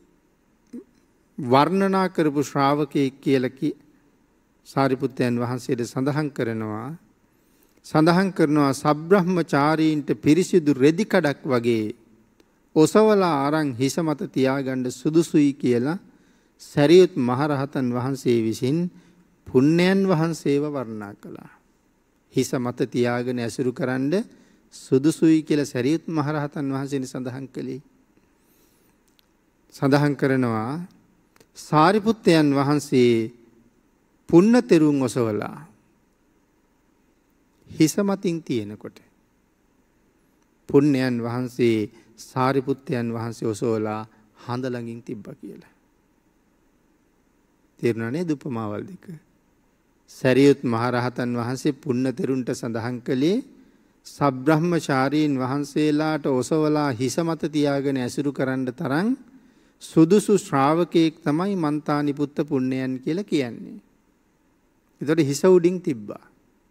වර්ණනා කරපු ශ්‍රාවකයෙක් කියලා කි සාරිපුත්තයන් වහන්සේට සඳහන් කරනවා සඳහන් කරනවා සබ්‍රහ්මචාරීන්ට පිරිසිදු රෙදි කඩක් වගේ ඔසවලා අරන් හිස මත තියාගන්න සුදුසුයි කියලා සරියුත් මහරහතන් වහන්සේ විසින් පුණ්‍යයන් වහන්සේව වර්ණනා කළා. හිස මත තියාගෙන ඇසුරු කරන්න සුදුසුයි කියලා සරියුත් මහරහතන් වහන්සේ සඳහන් කළේ. සඳහන් කරනවා සාරිපුත්තයන් වහන්සේ පුන්න තෙරුන් ඔසවලා හිස මතින් තියෙනකොට පුණ්‍යයන් වහන්සේ සාරිපුත්තයන් වහන්සේ ඔසවලා හඳ ළඟින් තිබ්බා කියලා. තේරුණා නේද උපමාවල් දෙක? සරියුත් මහරහතන් වහන්සේ පුන්න තෙරුන්ට සඳහන් කළේ සබ්‍රහ්මචාරීන් වහන්සේලාට ඔසවලා හිස මත තියාගෙන ඇසුරු කරන්න තරම් සුදුසු ශ්‍රාවකයෙක් තමයි මන්තානිපුත්ත පුණ්‍යයන් කියලා කියන්නේ. ඒතකොට හිස උඩින් තිබ්බා.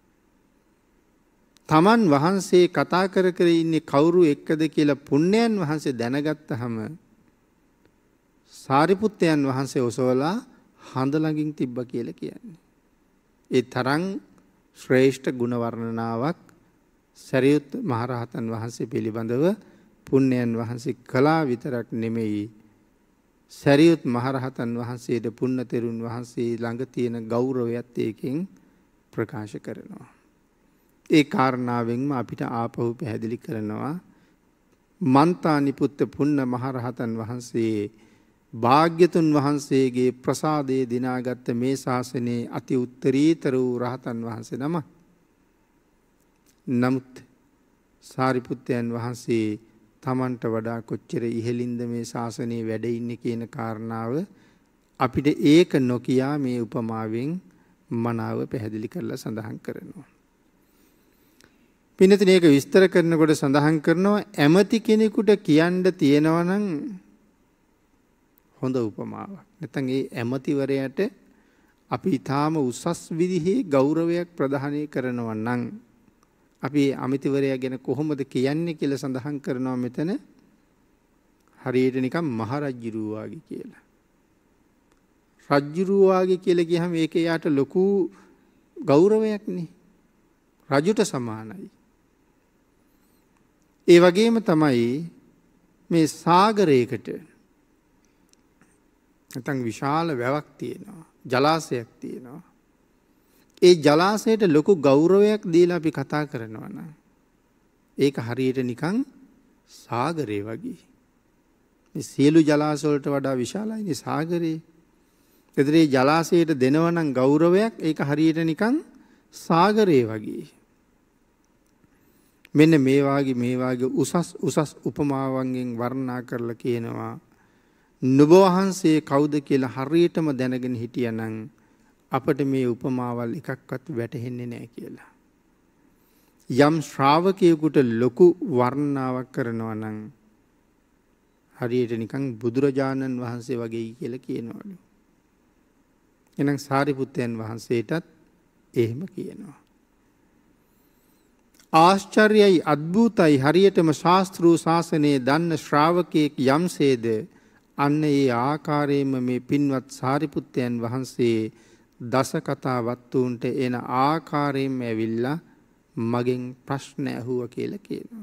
තමන් වහන්සේ කතා කර කර ඉන්නේ කවුරු එක්කද කියලා පුණ්‍යයන් වහන්සේ දැනගත්තහම සාරිපුත්තයන් වහන්සේ ඔසවලා හඳ ළඟින් තිබ්බා කියලා කියන්නේ. ඒ තරම් ශ්‍රේෂ්ඨ ගුණ වර්ණනාවක් සරියුත් මහරහතන් වහන්සේ පිළිබඳව පුණ්‍යයන් වහන්සේ කළා විතරක් නෙමෙයි, සරියුත් මහරහතන් වහන්සේට පුන්න තෙරුන් වහන්සේ ළඟ තියෙන ගෞරවයත් ඒකෙන් ප්‍රකාශ කරනවා. ඒ කාරණාවෙන්ම අපිට ආපහු පැහැදිලි කරනවා මන්තානිපුත්ත පුන්න මහරහතන් වහන්සේ භාග්‍යතුන් වහන්සේගේ ප්‍රසාදයේ දිනාගත්ත මේ ශාසනයේ අති උත්තරීතර වූ රහතන් වහන්සේ නම. නමුත් සාරිපුත්තයන් වහන්සේ තමන්ට වඩා කොච්චර ඉහළින්ද මේ ශාසනයේ වැඩ ඉන්නේ කියන කාරණාව අපිට ඒක නොකියා මේ උපමාවෙන් මනාව පැහැදිලි කරලා සඳහන් කරනවා. පින්නතින් ඒක විස්තර කරනකොට සඳහන් කරනවා ඇමති කෙනෙකුට කියන්න තියෙනවා නම් හොඳ උපමාවක්. නැත්නම් ඒ ඇමතිවරයාට අපි ඊටාම උසස් විදිහේ ගෞරවයක් ප්‍රදානය කරනවා නම් අපි අමිතිවරයා ගැන කොහොමද කියන්නේ කියලා සඳහන් කරනවා මෙතන. හරියට නිකන් මහරජුරුව වගේ කියලා. රජුරුව වගේ කියලා කියහම ඒක යාට ලොකු ගෞරවයක් නේ. රජුට සමානයි. ඒ වගේම තමයි මේ සාගරයකට නැත්නම් විශාල වැවක් තියෙනවා, ජලාශයක් තියෙනවා. ඒ ජලාශයට ලොකු ගෞරවයක් දීලා අපි කතා කරනවා නම් ඒක හරියට නිකන් සාගරේ වගේ. මේ සියලු ජලාශ වලට වඩා විශාලයි සාගරේ. ඒතර මේ ජලාශයට දෙනවා නම් ගෞරවයක් ඒක හරියට නිකන් සාගරේ වගේ. මෙන්න මේ වාගේ මේ වාගේ උසස් උසස් උපමාවන්ගෙන් වර්ණනා කරලා කියනවා නුඹ වහන්සේ කවුද කියලා හරියටම දැනගෙන හිටියනම් අපට මේ උපමාවල් එකක්වත් වැටහෙන්නේ නැහැ කියලා. යම් ශ්‍රාවකයෙකුට ලොකු වර්ණනාවක් කරනවා නම් හරියට නිකන් බුදුරජාණන් වහන්සේ වගේ කියලා කියනවලු. එහෙනම් සාරිපුත්තයන් වහන්සේටත් එහෙම කියනවා. ආශ්චර්යයි අද්භූතයි හරියටම ශාස්ත්‍රූ ශාසනයේ දන්න ශ්‍රාවකයෙක් යම්සේද අන්න ඒ ආකාරයෙන්ම මේ පින්වත් සාරිපුත්තයන් වහන්සේ දස කතා වත්තුන්ට එන ආකාරයෙන්ම ඇවිල්ලා මගෙන් ප්‍රශ්න ඇහුවා කියලා කියනවා.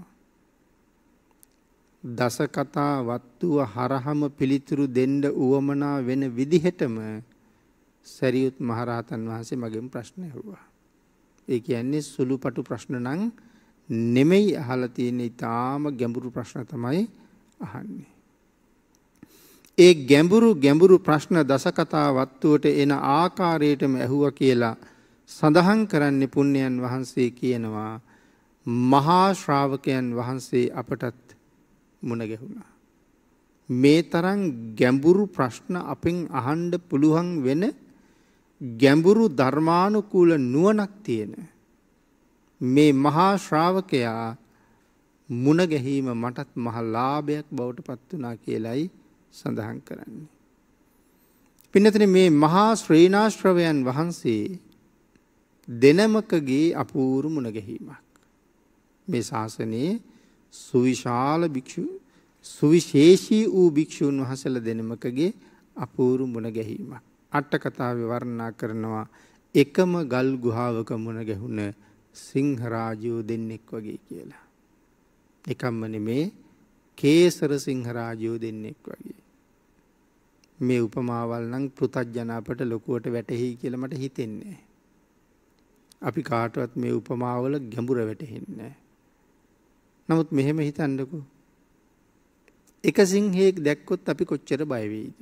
දස කතා වත්තුව හරහම පිළිතුරු දෙන්න උවමනා වෙන විදිහටම සරියුත් මහරහතන් වහන්සේ මගෙන් ප්‍රශ්න ඇහුවා. ඒ කියන්නේ සුළුපටු ප්‍රශ්න නම් නෙමෙයි අහලා තියෙන ඊටාම ගැඹුරු ප්‍රශ්න තමයි අහන්නේ. ඒ ගැඹුරු ගැඹුරු ප්‍රශ්න දසකතා වත්තුවට එන ආකාරයටම ඇහුවා කියලා සඳහන් කරන්නේ පුණ්‍යයන් වහන්සේ කියනවා මහා ශ්‍රාවකයන් වහන්සේ අපටත් මුණ ගැහුණා. මේ තරම් ගැඹුරු ප්‍රශ්න අපෙන් අහන්න පුළුවන් වෙන ගැඹුරු ධර්මානුකූල නුවණක් තියෙන මේ මහා ශ්‍රාවකයා මුණ ගැහිම මටත් මහ ලාභයක් බවට පත් වුණා කියලයි සඳහන් කරන්නේ. පින්නතනේ මේ මහා ශ්‍රේණාශ්‍රවයන් වහන්සේ දෙනමකගේ අපූර්ව මුණ ගැහිමක්. මේ ශාසනයේ සුවිශාල භික්ෂු සුවිශේෂී වූ භික්ෂුන් වහන්සේලා දෙනමකගේ අපූර්ව මුණ ගැහිමක්. අට කතාවේ වර්ණනා කරනවා එකම ගල් ගුහාවක මුණ ගැහුණ සිංහ රාජයෝ දෙන්නෙක් වගේ කියලා. එකම්ම නෙමේ කේසර සිංහ රාජයෝ දෙන්නෙක් වගේ. මේ උපමාවල් නම් පෘථග්ජන අපට ලොකුවට වැටහෙයි කියලා මට හිතෙන්නේ. අපි කාටවත් මේ උපමාවල ගැඹුර වැටහෙන්නේ නැහැ. නමුත් මෙහෙම හිතන්නකෝ. එක සිංහෙක් දැක්කොත් අපි කොච්චර බය වෙයිද?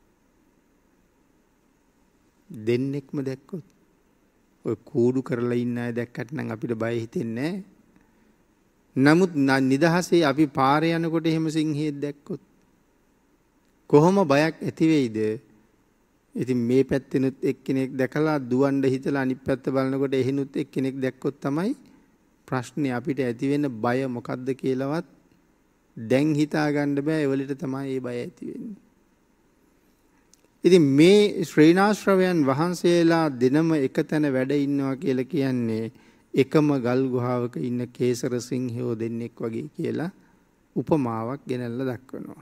දෙන්නෙක්ම දැක්කොත් ඔය කූඩු කරලා ඉන්න අය දැක්කට නම් අපිට බය හිතෙන්නේ නැහැ. නමුත් නිදහසේ අපි පාරේ යනකොට එහෙම සිංහෙක් දැක්කොත් කොහොම බයක් ඇති වෙයිද? ඉතින් මේ පැත්තෙනුත් එක්කෙනෙක් දැකලා දුවන්න හිතලා අනිත් පැත්ත බලනකොට එහිනුත් එක්කෙනෙක් දැක්කොත් තමයි ප්‍රශ්නේ අපිට ඇති වෙන බය මොකද්ද කියලාවත් දැන් හිතා ගන්න බෑ. ඒ වලට තමයි මේ බය ඇති වෙන්නේ. ඉතින් මේ ශ්‍රේණාශ්‍රවයන් වහන්සේලා දිනම එක තැන වැඩ ඉන්නවා කියලා කියන්නේ එකම ගල් ගුහාවක ඉන්න කේසර සිංහයෝ දෙන්නෙක් වගේ කියලා උපමාවක් ගෙනල්ලා දක්වනවා.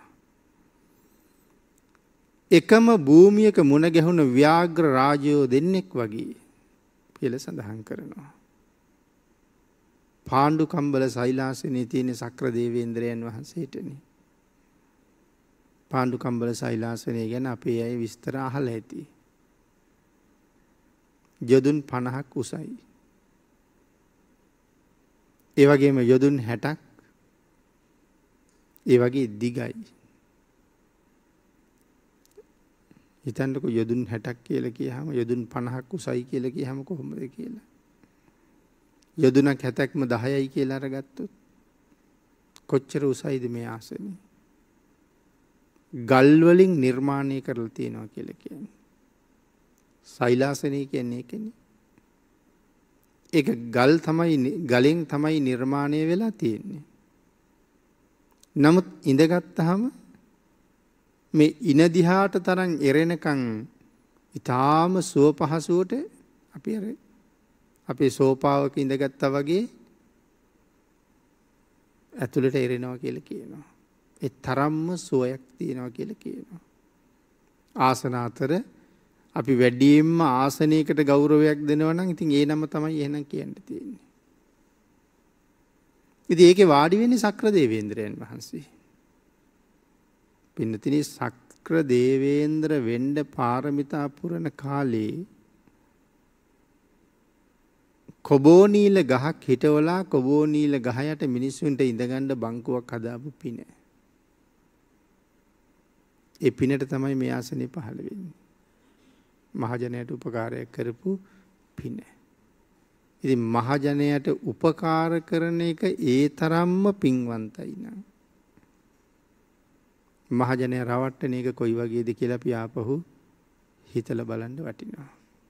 එකම භූමියක මුණ ගැහුණ ව්‍යාග්‍ර රාජයෝ දෙන්නෙක් වගේ කියලා සඳහන් කරනවා. පාණ්ඩු කම්බල සෛලාසනේ තියෙන සක්‍ර දේවේන්ද්‍රයන් වහන්සේටනේ. පාණ්ඩු කම්බල සෛලාසනය ගැන අපේ අය විස්තර අහලා ඇති. යොදුන් පනහක් උසයි. ඒ වගේම යොදුන් හැටක් ඒ වගේ දිගයි. හිතන්නකො යොදුන් හැටක් කියලා කියහම යොදුන් පනහක් උසයි කියලා කියහම කොහොමද කියලා. යොදුනක් හැතක්ම දහයයි කියලා අරගත්තොත් කොච්චර උසයිද මේ ආසනේ? ගල් වලින් නිර්මාණය කරලා තියෙනවා කියලා කියන්නේ. සෛලාසනය කියන්නේ ඒකනේ. ඒක ගල් තමයි ගලෙන් තමයි නිර්මාණය වෙලා තියෙන්නේ. නමුත් ඉඳගත්තාම මේ ඉන දිහාට තරම් එරෙනකන් ඊටාම සුව පහසුවට අපි අර අපේ සෝපාවක ඉඳගත්තා වගේ ඇතුළට එරෙනවා කියලා කියනවා. ඒ තරම්ම සුවයක් තියෙනවා කියලා කියනවා. ආසන අතර අපි වැඩියෙන්ම ආසනයකට ගෞරවයක් දෙනවා නම් ඉතින් ඒ නම තමයි එහෙනම් කියන්න තියෙන්නේ. ඉතින් ඒකේ වාඩි වෙන්නේ සක්‍ර දේවේන්ද්‍රයන් වහන්සේ. පින්නතිනි සක්‍ර දේවේන්ද්‍ර වෙන්න පාරමිතා පුරන කාලේ කොබෝනීල ගහක් හිටවලා කොබෝනීල ගහ යට මිනිස්සුන්ට ඉඳගන්න බංකුවක් හදාපු පින. ඒ පිනට තමයි මේ ආසනේ පහළ වෙන්නේ. මහජනයට උපකාරයක් කරපු පින. ඉතින් මහජනයට උපකාර කරන එක ඒ තරම්ම පින්වන්තයි නං. මහජනය රවට්ටන එක කොයි වගේද කියලා අපි ආපහු හිතලා බලන්න වටිනවා.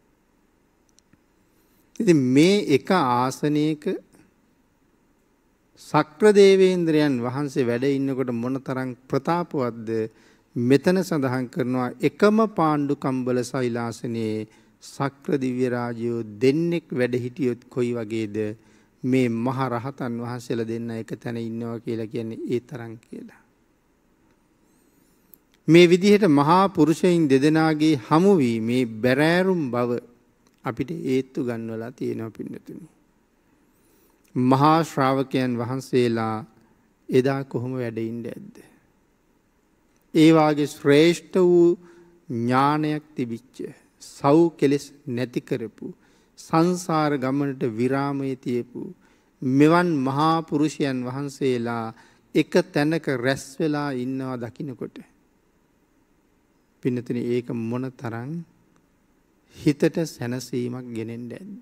ඉතින් මේ එක ආසනයක සක්‍ර දේවේන්ද්‍රයන් වහන්සේ වැඩ ඉන්නකොට මොනතරම් ප්‍රතාපවත්ද මෙතන සඳහන් කරනවා. එකම පාණ්ඩු කම්බල සෛලාසනයේ සක්‍ර දිව්‍ය රාජයෝ දෙන්නෙක් වැඩ හිටියොත් කොයි වගේද මේ මහ රහතන් වහන්සේලා දෙන්න එක තැන ඉන්නවා කියලා කියන්නේ ඒ තරම් කියලා. මේ විදිහට මහා පුරුෂයින් දෙදෙනාගේ හමු වී මේ බැරෑරුම් බව අපිට ඒත්තු ගන්නවලා තියෙනවා පින්නතුනි. මහා ශ්‍රාවකයන් වහන්සේලා එදා කොහොම වැඩ ඉන්නේ ඇද්ද? ඒ වාගේ ශ්‍රේෂ්ඨ වූ ඥානයක් තිබිච්ච සව් කෙලෙස් නැති කරපු සංසාර ගමනට විරාමයේ තියපු මෙවන් මහා පුරුෂයන් වහන්සේලා එක තැනක රැස් වෙලා ඉන්නවා දකින්නකොට පින්නතුනි ඒක මොන තරම් හිතට සැනසීමක් ගෙනෙන්න ඇද්ද?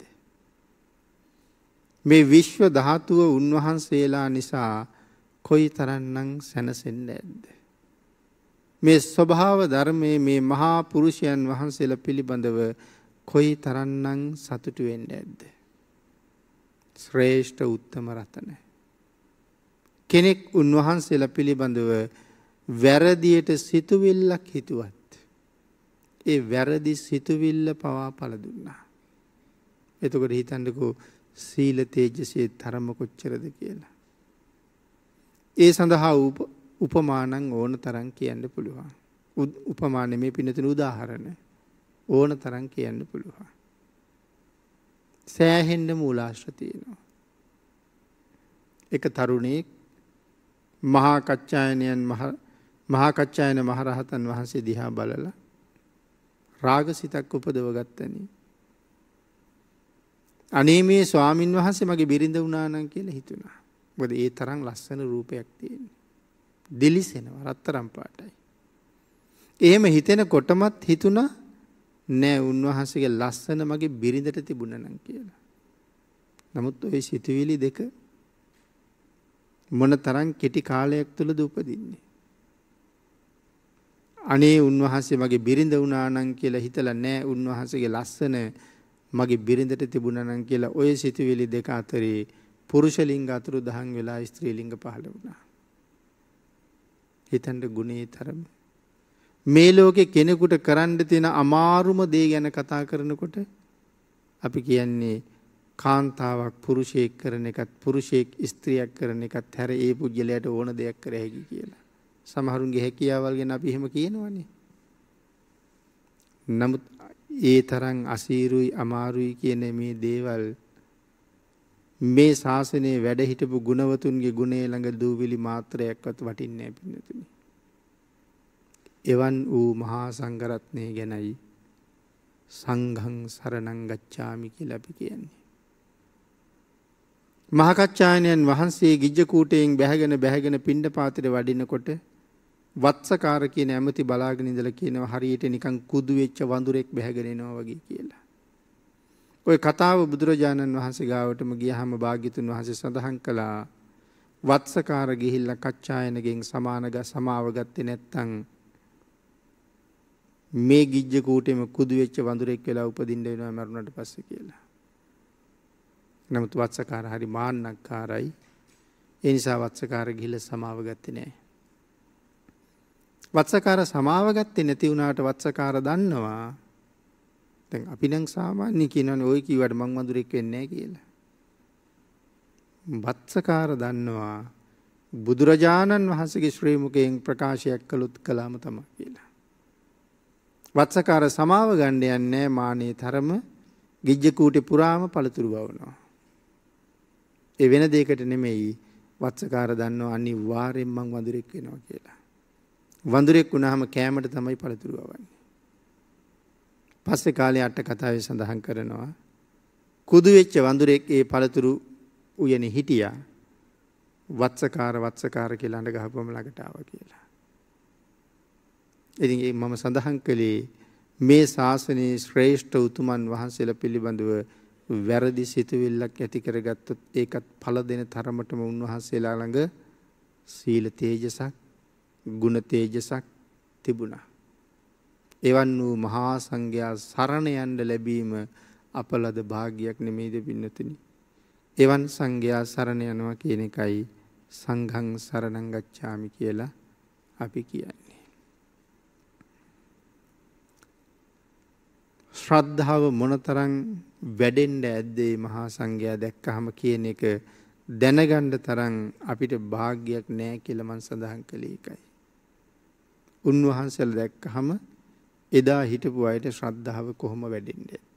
මේ විශ්ව ධාතුව උන්වහන්සේලා නිසා කොයි තරම්නම් සැනසෙන්න ඇද්ද? මේ ස්වභාව ධර්මයේ මේ මහා පුරුෂයන් වහන්සේලා පිළිබඳව කොයි තරම්නම් සතුටු වෙන්න ඇද්ද? ශ්‍රේෂ්ඨ උත්තම රතන කෙනෙක් උන්වහන්සේලා පිළිබඳව වැරදියට සිතුවිල්ලක් හිතුවත් ඒ වැරදි සිතුවිල්ල පවා පළ දුන්නා. එතකොට හිතන්නකෝ සීල තේජසේ තරම කොච්චරද කියලා. ඒ සඳහා උපමානං ඕන තරම් කියන්න පුළුවන්. උපමාන මේ පින්නතුන උදාහරණ ඕන තරම් කියන්න පුළුවන්. සෑහෙන්න මූලාශ්‍ර තියෙනවා. එක තරුණයෙක් මහා කච්චායනයන් මහා කච්චායන මහරහතන් වහන්සේ දිහා බලලා රාගසිතක් උපදව ගත්තනි. අනේ මේ ස්වාමින් වහන්සේ මගේ බිරිඳ වුණා නම් කියලා හිතුණා. මොකද ඒ තරම් ලස්සන රූපයක් තියෙනවා. දිලිසෙනවා රත්තරන් පාටයි. එහෙම හිතෙනකොටමත් හිතුණා නෑ උන්වහන්සේගේ ලස්සන මගේ බිරිඳට තිබුණා නම් කියලා. නමුත් ওই සිතුවිලි දෙක මොන තරම් කෙටි කාලයක් තුලද උපදින්නේ. අනේ උන්වහන්සේ මගේ බිරිඳ වුණා නම් කියලා හිතලා නැහැ. උන්වහන්සේගේ ලස්සන මගේ බිරිඳට තිබුණා නම් කියලා ඔය සිතුවිලි දෙක අතරේ පුරුෂ ලිංග අතුරු දහන් වෙලා ස්ත්‍රී ලිංග පහළ වුණා. හිතන්න ගුණේ තරම. මේ ලෝකේ කෙනෙකුට කරන්න තියෙන අමාරුම දේ ගැන කතා කරනකොට අපි කියන්නේ කාන්තාවක් පුරුෂයෙක් කරන එකත් පුරුෂයෙක් ස්ත්‍රියක් කරන එකත් හැර ඒ පුජ්‍යලයට ඕන දෙයක් කර හැකි කියලා. සමහරුන්ගේ හැකියාවල් ගැන අපි එහෙම කියනවනේ. නමුත් ඒ තරම් අසීරුයි අමාරුයි කියන මේ දේවල් මේ ශාසනයේ වැඩ හිටපු ගුණවතුන්ගේ ගුණේ ළඟ දූවිලි මාත්‍රයක්වත් වටින්නේ නැහැ පින්නතුනි. එවන් වූ මහා සංඝරත්නය ගැනයි සංඝං සරණං ගච්ඡාමි කියලා අපි කියන්නේ. මහා කච්චායනයන් වහන්සේ ගිජ්ජකූටයෙන් බැහැගෙන බැහැගෙන පිණ්ඩපාතේ වඩිනකොට වත්සකාර කියන ඇමති බලාගෙන ඉඳලා කියනවා හරියට නිකන් කුදු වෙච්ච වඳුරෙක් බැහැගෙන එනවා වගේ කියලා. ওই කතාව බුදුරජාණන් වහන්සේ ගාවටම ගියාම භාග්‍යතුන් වහන්සේ සඳහන් කළා වත්සකාර ගිහිල්ලා කච්චායනගෙන් සමානග සමාව ගත්තේ නැත්තම් මේ ගිජ්ජකූටෙම කුදු වෙච්ච වඳුරෙක් වෙලා උපදින්න වෙනවා මරුණට පස්සේ කියලා. නමුත් වත්සකාර හරි මාන්නක්කාරයි. ඒ නිසා වත්සකාර ගිහිල්ලා සමාව ගත්තේ නැහැ. වත්සකාර සමාව ගත්තේ නැති වුණාට වත්සකාර දන්නවා දැන් අපි නම් සාමාන්‍ය කියනවනේ ඔය කිව්වට මං වඳුරෙක් වෙන්නේ නැහැ කියලා. වත්සකාර දන්නවා බුදුරජාණන් වහන්සේගේ ශ්‍රී මුඛයෙන් ප්‍රකාශයක් කළොත් කළාම තමයි කියලා. වත්සකාර සමාව ගන්න යන්නේ මානේ තරම ගිජ්ජකූටේ පුරාම පළතුරු බවනවා. ඒ වෙන දෙයකට නෙමෙයි වත්සකාර දන්නවා අනිවාර්යෙන් මං වඳුරෙක් වෙනවා කියලා. වඳුරෙක් වුණාම කෑමට තමයි පළතුරු වවන්නේ. පස්සේ කාලේ අට කතාවේ සඳහන් කරනවා කුදු වෙච්ච වඳුරෙක් ඒ පළතුරු උයනේ හිටියා. වත්සකාර වත්සකාර කියලා අඬ ගහපුවම ළඟට ආවා කියලා. ඉතින් ඒ මම සඳහන් කළේ මේ ශාසනයේ ශ්‍රේෂ්ඨ උතුමන් වහන්සේලා පිළිබඳව වැරදි සිතුවිල්ලක් ඇති කරගත්තොත් ඒකත් ඵල දෙන තරමටම උන්වහන්සේලා ළඟ සීල තේජසක් ගුණ තේජසක් තිබුණා. එවන් වූ මහා සංඝයා සරණ යන්න ලැබීම අපලද භාග්‍යයක් නෙමෙයිද පින්නතුනි. එවන් සංඝයා සරණ යනවා කියන එකයි සංඝං සරණං ගච්ඡාමි කියලා අපි කියන්නේ. ශ්‍රද්ධාව මොනතරම් වැඩෙන්න ඇද්දේ මහා සංඝයා දැක්කහම කියන එක දැනගන්න තරම් අපිට භාග්‍යයක් නැහැ කියලා මම සඳහන් කළේ ඒකයි. උන්වහන්සේලා දැක්කහම එදා හිටපු අයට ශ්‍රද්ධාව කොහොම වැඩෙන්නේ ඇත්ද?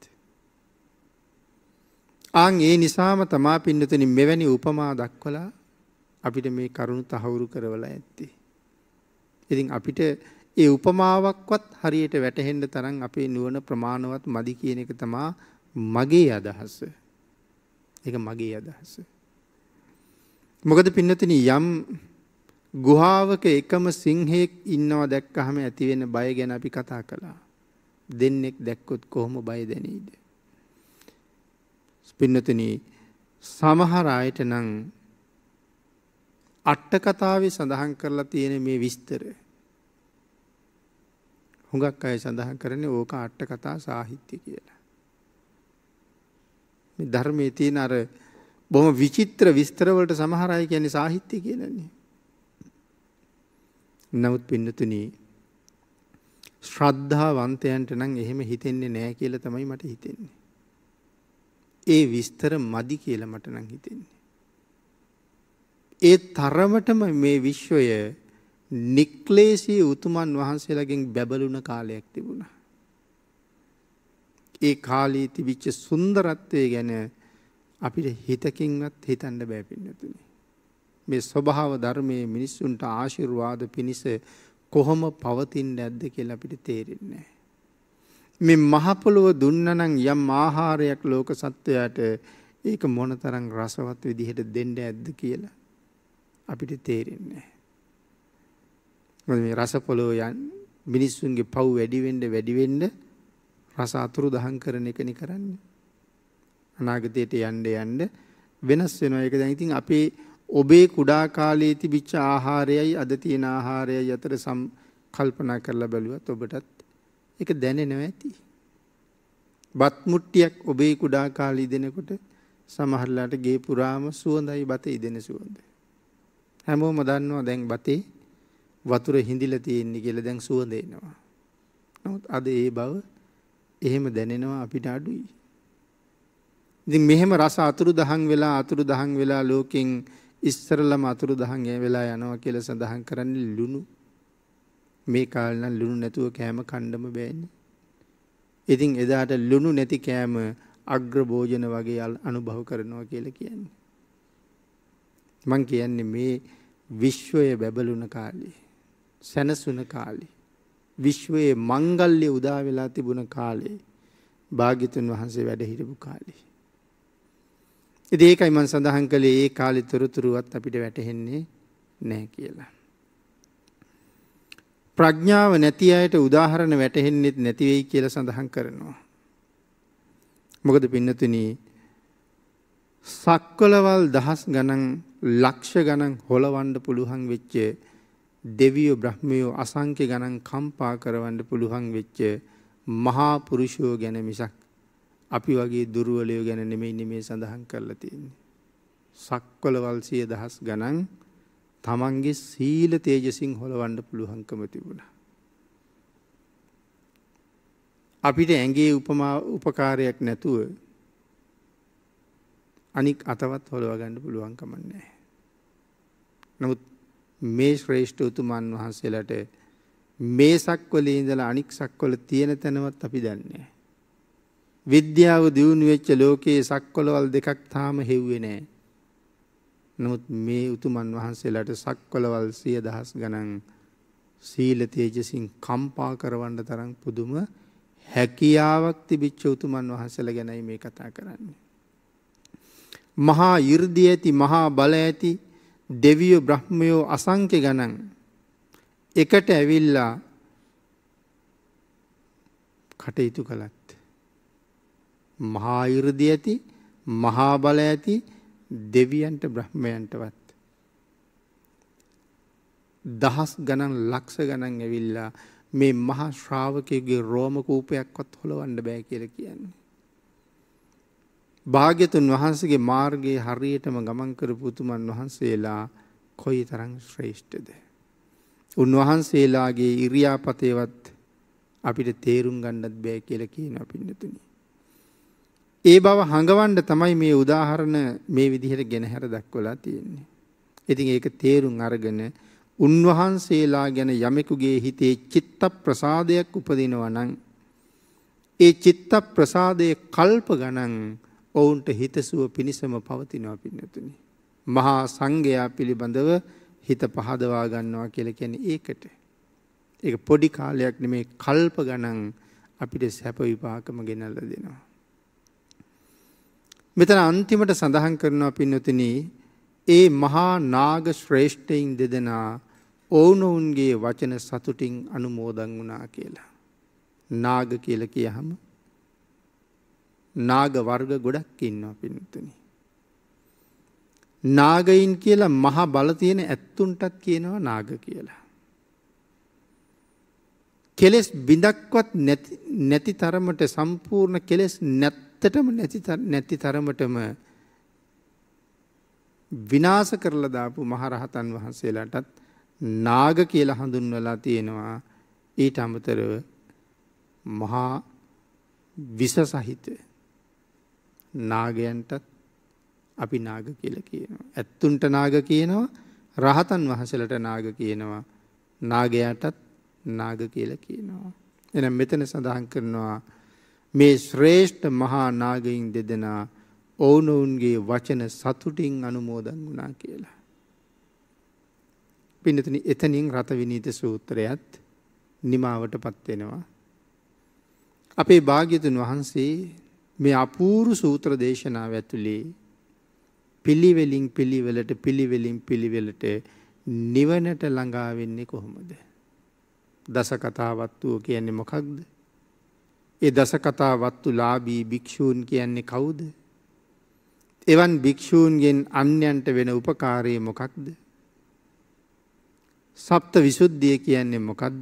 ආන් ඒ නිසාම තමා පින්නතුනි මෙවැනි උපමා දක්වලා අපිට මේ කරුණ තහවුරු කරවලා ඇත්තේ. ඉතින් අපිට ඒ උපමාවක්වත් හරියට වැටහෙන්න තරම් අපේ නුවණ ප්‍රමාණවත් මදි කියන එක තමා මගේ අදහස. ඒක මගේ අදහස. මොකද පින්නතුනි යම් ගුහාවක එකම සිංහෙක් ඉන්නවා දැක්කහම ඇති වෙන බය ගැන අපි කතා කළා. දෙන්නෙක් දැක්කොත් කොහොම බය දැනෙයිද? පින්නතුනි සමහර අයට නම් අට කතාවේ සඳහන් කරලා තියෙන මේ විස්තර හුඟක් අය සඳහන් කරන්නේ ඕක අට කතා සාහිත්‍ය කියලා. මේ ධර්මයේ තියෙන අර බොහොම විචිත්‍ර විස්තර වලට සමහර අය කියන්නේ සාහිත්‍ය කියලානේ. නමුත් පින්නතුනි ශ්‍රද්ධාවන්තයන්ට නම් එහෙම හිතෙන්නේ නැහැ කියලා තමයි මට හිතෙන්නේ. ඒ විස්තර මදි කියලා මට නම් හිතෙන්නේ. ඒ තරමටම මේ විශ්වය නික්ලේශී උතුමන් වහන්සේලාගෙන් බැබළුණ කාලයක් තිබුණා. ඒ කාලේ තිබිච්ච සුන්දරත්වය ගැන අපිට හිතකින්වත් හිතන්න බෑ පින්නතුනි. මේ ස්වභාව ධර්මයේ මිනිස්සුන්ට ආශිර්වාද පිණිස කොහොම පවතින්නේ නැද්ද කියලා අපිට තේරෙන්නේ නැහැ. මේ මහ පොළොව දුන්නා නම් යම් ආහාරයක් ලෝක සත්වයාට ඒක මොනතරම් රසවත් විදිහට දෙන්න ඇද්ද කියලා අපිට තේරෙන්නේ නැහැ. මොකද මේ රස පොළොව යන් මිනිස්සුන්ගේ පව් වැඩි වෙන්න වැඩි වෙන්න රස අතුරු දහන් කරන එකනේ කරන්නේ. අනාගතයට යන්න යන්න වෙනස් වෙනවා. ඒක දැන් ඉතින් අපේ ඔබේ කුඩා කාලයේ තිබිච්ච ආහාරයයි අද තියෙන ආහාරයයි අතර සම් කල්පනා කරලා බැලුවත් ඔබටත් ඒක දැනෙනවා ඇති. බත් මුට්ටියක් ඔබේ කුඩා කාලේ ඉදෙනකොට සමහරලාට ගේ පුරාම සුවඳයි බතේ ඉදෙන සුවඳ. හැමෝම දන්නවා දැන් බතේ වතුර හිඳිලා තියෙන්නේ කියලා දැන් සුවඳ එනවා. නමුත් අද ඒ බව එහෙම දැනෙනවා අපිට අඩුයි. ඉතින් මෙහෙම රස අතුරු දහන් වෙලා අතුරු දහන් වෙලා ලෝකෙන් ඉස්සරලම අතුරු දහන් වෙලා යනවා කියලා සඳහන් කරන්නේ ලුණු. මේ කාලේ නම් ලුණු නැතුව කෑම කන්නම බෑනේ. ඉතින් එදාට ලුණු නැති කෑම අග්‍ර භෝජන වගේ අනුභව කරනවා කියලා කියන්නේ. මං කියන්නේ මේ විශ්වය බැබළුන කාලේ, සැනසුන කාලේ, විශ්වයේ මංගල්‍ය උදා වෙලා තිබුණ කාලේ, භාග්‍යතුන් වහන්සේ වැඩ හිටපු කාලේ. ඉතින් ඒකයි මම සඳහන් කළේ ඒ කාලේ තොරතුරුවත් අපිට වැටහෙන්නේ නැහැ කියලා. ප්‍රඥාව නැති අයට උදාහරණ වැටහෙන්නේ නැති වෙයි කියලා සඳහන් කරනවා. මොකද පින්නතුනි සක්වලවල් දහස් ගණන් ලක්ෂ ගණන් හොලවන්න පුළුවන් වෙච්ච දෙවියෝ බ්‍රහ්මයෝ අසංඛ්‍ය ගණන් කම්පා කරවන්න පුළුවන් වෙච්ච මහා පුරුෂයෝ ගැන මිසක් අපි වගේ දුර්වලයෝ ගැන නෙමෙයි මේ සඳහන් කරලා තියෙන්නේ. සක්වලවල් සිය දහස් ගණන් තමන්ගේ සීල තේජසින් හොලවන්න පුළුවන්කම තිබුණා. අපිට ඇඟේ උපමා උපකාරයක් නැතුව අනික් අතවත් හොලව ගන්න පුළුවන්කම නැහැ. නමුත් මේ ශ්‍රේෂ්ඨ උතුමන් වහන්සේලාට මේ සක්වලේ ඉඳලා අනික් සක්වල තියෙන තැනවත් අපි දන්නේ නැහැ. විද්‍යාව දියුණු වෙච්ච ලෝකයේ සක්වලවල් දෙකක් තාම හෙව්වේ නැහැ. නමුත් මේ උතුමන් වහන්සේලාට සක්වලවල් සිය දහස් ගණන් සීල තේජසින් කම්පා කරවන්න තරම් පුදුම හැකියාවක් තිබිච්ච උතුමන් වහන්සේලා ගැනයි මේ කතා කරන්නේ. මහා 이르දිය ඇති මහා බල ඇති දෙවියෝ බ්‍රහ්මයෝ අසංඛ්‍ය ගණන් එකට ඇවිල්ලා කටයුතු කළත් මහා 이르දිය ඇති මහා බල ඇති දෙවියන්ට බ්‍රහ්මයන්ටවත් දහස් ගණන් ලක්ෂ ගණන් ඇවිල්ලා මේ මහා ශ්‍රාවකයෙකුගේ රෝම කූපයක්වත් හොලවන්න බෑ කියලා කියන්නේ. භාග්‍යතුන් වහන්සේගේ මාර්ගයේ හරියටම ගමන් කරපු උතුමන් වහන්සේලා කොයිතරම් ශ්‍රේෂ්ඨද. උන්වහන්සේලාගේ ඉරියාපතේවත් අපිට තේරුම් ගන්නත් බෑ කියලා කියනවා පින්නතුනි. ඒ බව හඟවන්න තමයි මේ උදාහරණ මේ විදිහට ගෙන හැර දක්වලා තියෙන්නේ. ඉතින් ඒක තේරුම් අරගෙන උන්වහන්සේලා ගැන යමෙකුගේ හිතේ චිත්ත ප්‍රසාදයක් උපදිනවා නම් ඒ චිත්ත ප්‍රසාදයේ කල්ප ගණන් ඔවුන්ට හිතසුව පිණිසම පවතිනවා පින්නතුනි. මහා සංඝයා පිළිබඳව හිත පහදවා ගන්නවා කියලා කියන්නේ ඒකට. ඒක පොඩි කාලයක් නෙමේ කල්ප ගණන් අපිට සැප විපාකම ගෙනල්ලා දෙනවා. මෙතන අන්තිමට සඳහන් කරනවා පින්නතුනි ඒ මහා නාග ශ්‍රේෂ්ඨයින් දෙදෙනා ඔවුනොවුන්ගේ වචන සතුටින් අනුමෝදන් වුණා කියලා. නාග කියලා කියහම නාග වර්ග ගොඩක් ඉන්නවා පින්නතුනි. නාගයින් කියලා මහා බල තියෙන ඇත්තුන්ටත් කියනවා නාග කියලා. කෙලෙස් බිඳක්වත් නැති නැති තරමට සම්පූර්ණ කෙලෙස් නැත්තටම නැති නැති තරමටම විනාශ කරලා දාපු මහරහතන් වහන්සේලාටත් නාග කියලා හඳුන්වලා තියෙනවා. ඊට අමතරව මහා විස සහිත නාගයන්ටත් අපි නාග කියලා කියනවා. ඇත්තුන්ට නාග කියනවා, රහතන් වහන්සේලාට නාග කියනවා, නාගයාටත් නාග කියලා කියනවා. එහෙනම් මෙතන සඳහන් කරනවා මේ ශ්‍රේෂ්ඨ මහා නාගයින් දෙදෙනා ඔවුනොවුන්ගේ වචන සතුටින් අනුමෝදන් වුණා කියලා. පින්නතුනි එතනින් රත විනීත සූත්‍රයත් නිමාවටපත් වෙනවා. අපේ භාග්‍යතුන් වහන්සේ මේ අපූර්ව සූත්‍ර දේශනාව ඇතුලේ පිළිවෙලින් පිළිවෙලට පිළිවෙලින් පිළිවෙලට නිවනට ළඟා වෙන්නේ කොහොමද? දස කතා වත්තුව කියන්නේ මොකක්ද? ඒ දස කතා වත්තුලාභී භික්ෂූන් කියන්නේ කවුද? එවන් භික්ෂූන්ගෙන් අන්‍යයන්ට වෙන උපකාරය මොකක්ද? සප්ත විසුද්ධිය කියන්නේ මොකද්ද?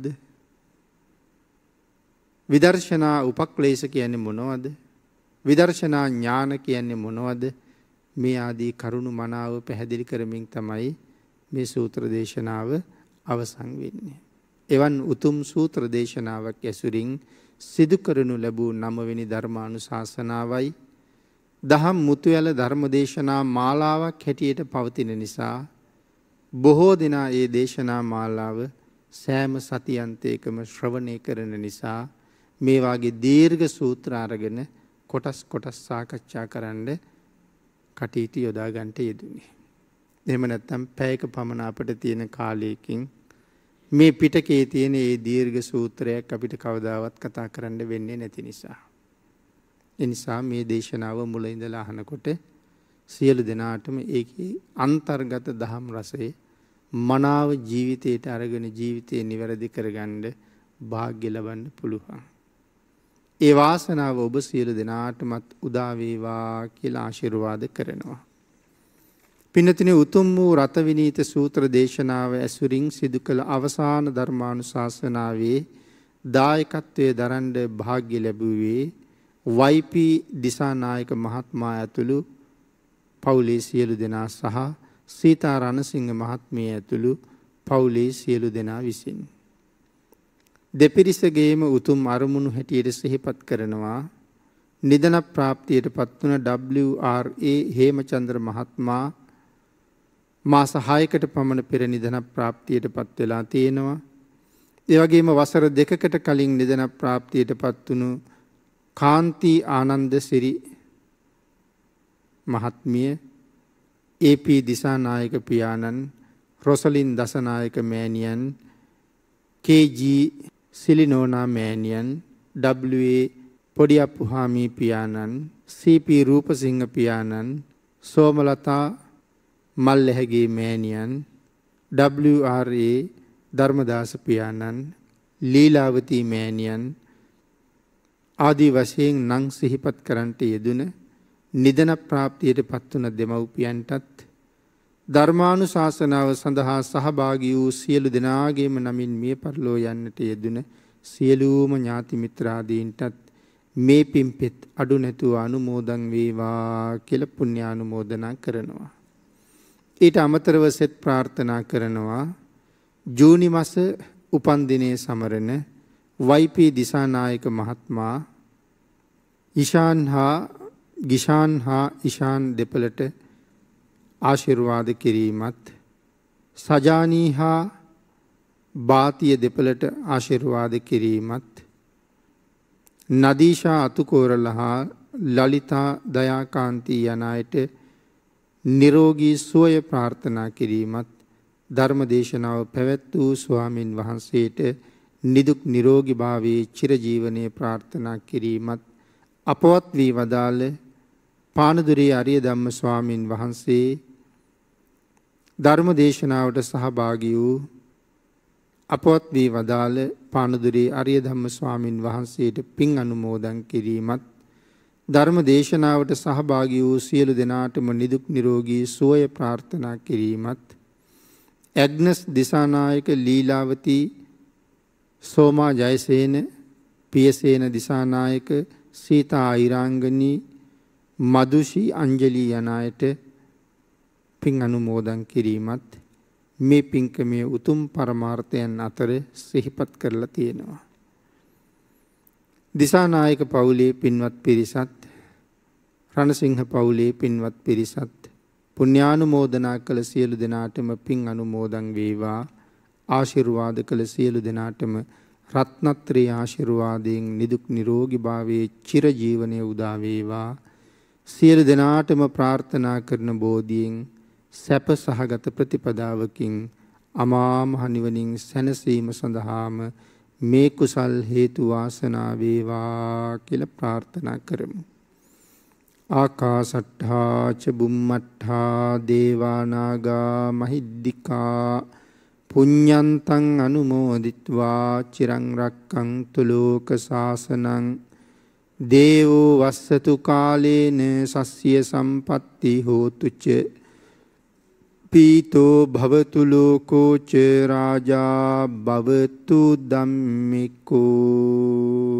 විදර්ශනා උපක්ලේශ කියන්නේ මොනවද? විදර්ශනා ඥාන කියන්නේ මොනවද? මේ ආදී කරුණු මනාව පැහැදිලි කරමින් තමයි මේ සූත්‍ර දේශනාව අවසන් වෙන්නේ. එවන් උතුම් සූත්‍ර දේශනාවක් ඇසුරින් සිදු කරනු ලැබූ නවවෙනි ධර්මානුශාසනාවයි දහම් මුතුයල ධර්ම දේශනා මාලාවක් හැටියට පවතින නිසා බොහෝ දෙනා මේ දේශනා මාලාව සෑම සතියන්තයකම ශ්‍රවණය කරන නිසා මේ වාගේ දීර්ඝ සූත්‍ර අරගෙන කොටස් කොටස් සාකච්ඡා කරන්න කටයුතු යොදා ගන්නට යෙදුනේ. එහෙම නැත්නම් පැයක පමණ අපිට තියෙන කාලයකින් මේ පිටකයේ තියෙන මේ දීර්ඝ සූත්‍රයක් අපිට කවදාවත් කතා කරන්න වෙන්නේ නැති නිසා. ඒ නිසා මේ දේශනාව මුල ඉඳලා අහනකොට සියලු දෙනාටම ඒකේ අන්තර්ගත දහම් රසය මනාව ජීවිතයට අරගෙන ජීවිතේ නිවැරදි කරගන්න වාග්ය ලබන්න පුළුවන්. ඒ වාසනාව ඔබ සියලු දෙනාටමත් උදා වේවා කියලා ආශිර්වාද කරනවා. පින්නතින උතුම් වූ රත විනීත සූත්‍ර දේශනාව ඇසුරින් සිදු කළ අවසාන ධර්මානුශාසනාවේ දායකත්වයේ දරන්න වාග්ය ලැබුවේ වයිපී දිසානායක මහත්මයා ඇතුළු පවුලේ සියලු දෙනා සහ සීතා රණසිංහ මහත්මිය ඇතුළු පවුලේ සියලු දෙනා විසින් දෙපිරිසගේම උතුම් අරමුණු හැටියට සිහිපත් කරනවා. නිදන ප්‍රාප්තියට පත් වුණ ඩබ්ලිව් ආර් ඒ හේමචන්ද්‍ර මහත්මයා මාස හයකට පමණ පෙර නිදන ප්‍රාප්තියට පත් වෙලා තියෙනවා. ඒ වගේම වසර දෙකකට කලින් නිදන ප්‍රාප්තියට පත් වුණු කාන්ති ආනන්ද සිරි මහත්මිය, ඒ පී දිසානායක පියාණන්, රොසලින් දසනායක මෑණියන්, කේ ජී සිලිනෝනා මෑණියන්, ඩබ්ලිව් ඒ පොඩිඅප්පුහාමි පියාණන්, සී පී රූපසිංහ පියාණන්, සෝමලතා මල්ලැහැගේ මෑණියන්, ඩබ්ලිව් ආර් ඒ ධර්මදාස පියාණන්, ලීලාවතී මෑණියන් ආදී වශයෙන් නම් සිහිපත් කරන්ට යෙදුන නිදන ප්‍රාප්තියට පත් වුණ දෙමව්පියන්ටත් ධර්මානුශාසනාව සඳහා සහභාගී වූ සියලු දෙනාගේම නමින් මිය පරලෝ යන්නට යෙදුන සියලුම ඥාති මිත්‍රාදීන්ටත් මේ පින්පෙත් අඩු නැතුව අනුමෝදන් වේවා කියලා පුණ්‍යානුමෝදනා කරනවා. ඊට අමතරව සෙත් ප්‍රාර්ථනා කරනවා ජූනි මාස උපන්දිනයේ සමරන වයිපී දිසානායක මහත්මයා ඉෂාන් හා ගිෂාන් හා ඉෂාන් දෙපළට ආශිර්වාද කිරීමත්, සජානී හා බාතිය දෙපළට ආශිර්වාද කිරීමත්, නදීෂා අතුකෝරල හා ලලිතා දයාකාන්ති යන අයට නිරෝගී සුවය ප්‍රාර්ථනා කිරීමත්, ධර්ම දේශනාව පැවැත් වූ ස්වාමින් වහන්සේට නිදුක් නිරෝගී භාවයේ චිරජීවනයේ ප්‍රාර්ථනා කිරීමත්, අපවත් වී වදාළ පානදුරේ අරිය ධම්ම ස්වාමින් වහන්සේ ධර්ම දේශනාවට සහභාගී වූ අපවත් වී වදාළ පානදුරේ අරිය ධම්ම ස්වාමින් වහන්සේට පින් අනුමෝදන් කිරීමත්, ධර්ම දේශනාවට සහභාගී වූ සියලු දෙනාටම නිදුක් නිරෝගී සුවය ප්‍රාර්ථනා කිරීමත්, ඇග්නස් දිසානායක, ලීලාවතී, සෝමා ජයසේන, පියසේන දිසානායක, සීතා ඊරාංගනී, මදුෂි අංජලී යන අයට පින් අනුමෝදන් කිරීමත් මේ පින්කමේ උතුම් පරමාර්ථයන් අතර සිහිපත් කරලා තියෙනවා. දිසානායක පවුලේ පින්වත් පිරිසත්, රණසිංහ පවුලේ පින්වත් පිරිසත් පුණ්‍යානුමෝදනා කළ සියලු දෙනාටම පින් අනුමෝදන් වේවා. ආශිර්වාද කළ සියලු දෙනාටම රත්නත්‍රේ ආශිර්වාදයෙන් නිදුක් නිරෝගී භාවයේ චිරජීවනයේ උදා වේවා. සියලු දෙනාටම ප්‍රාර්ථනා කරන බෝධියෙන් සැප සහගත ප්‍රතිපදාවකින් අමා මහ නිවනින් සැනසීම සඳහාම මේ කුසල් හේතු වාසනා වේවා කියලා ප්‍රාර්ථනා කරමු. ආකාසට්ඨා ච බුම්මට්ඨා දේවා නාග මහිද්దికා පුඤ්ඤන්තං අනුමෝදිත්වා චිරං රක්ඛන්තු ලෝක සාසනං දේවෝ වස්සතු කාලේන සස්්‍ය සම්පatti හෝතු ච පීතෝ භවතු ලෝකෝ ච රාජා භවතු ධම්මිකෝ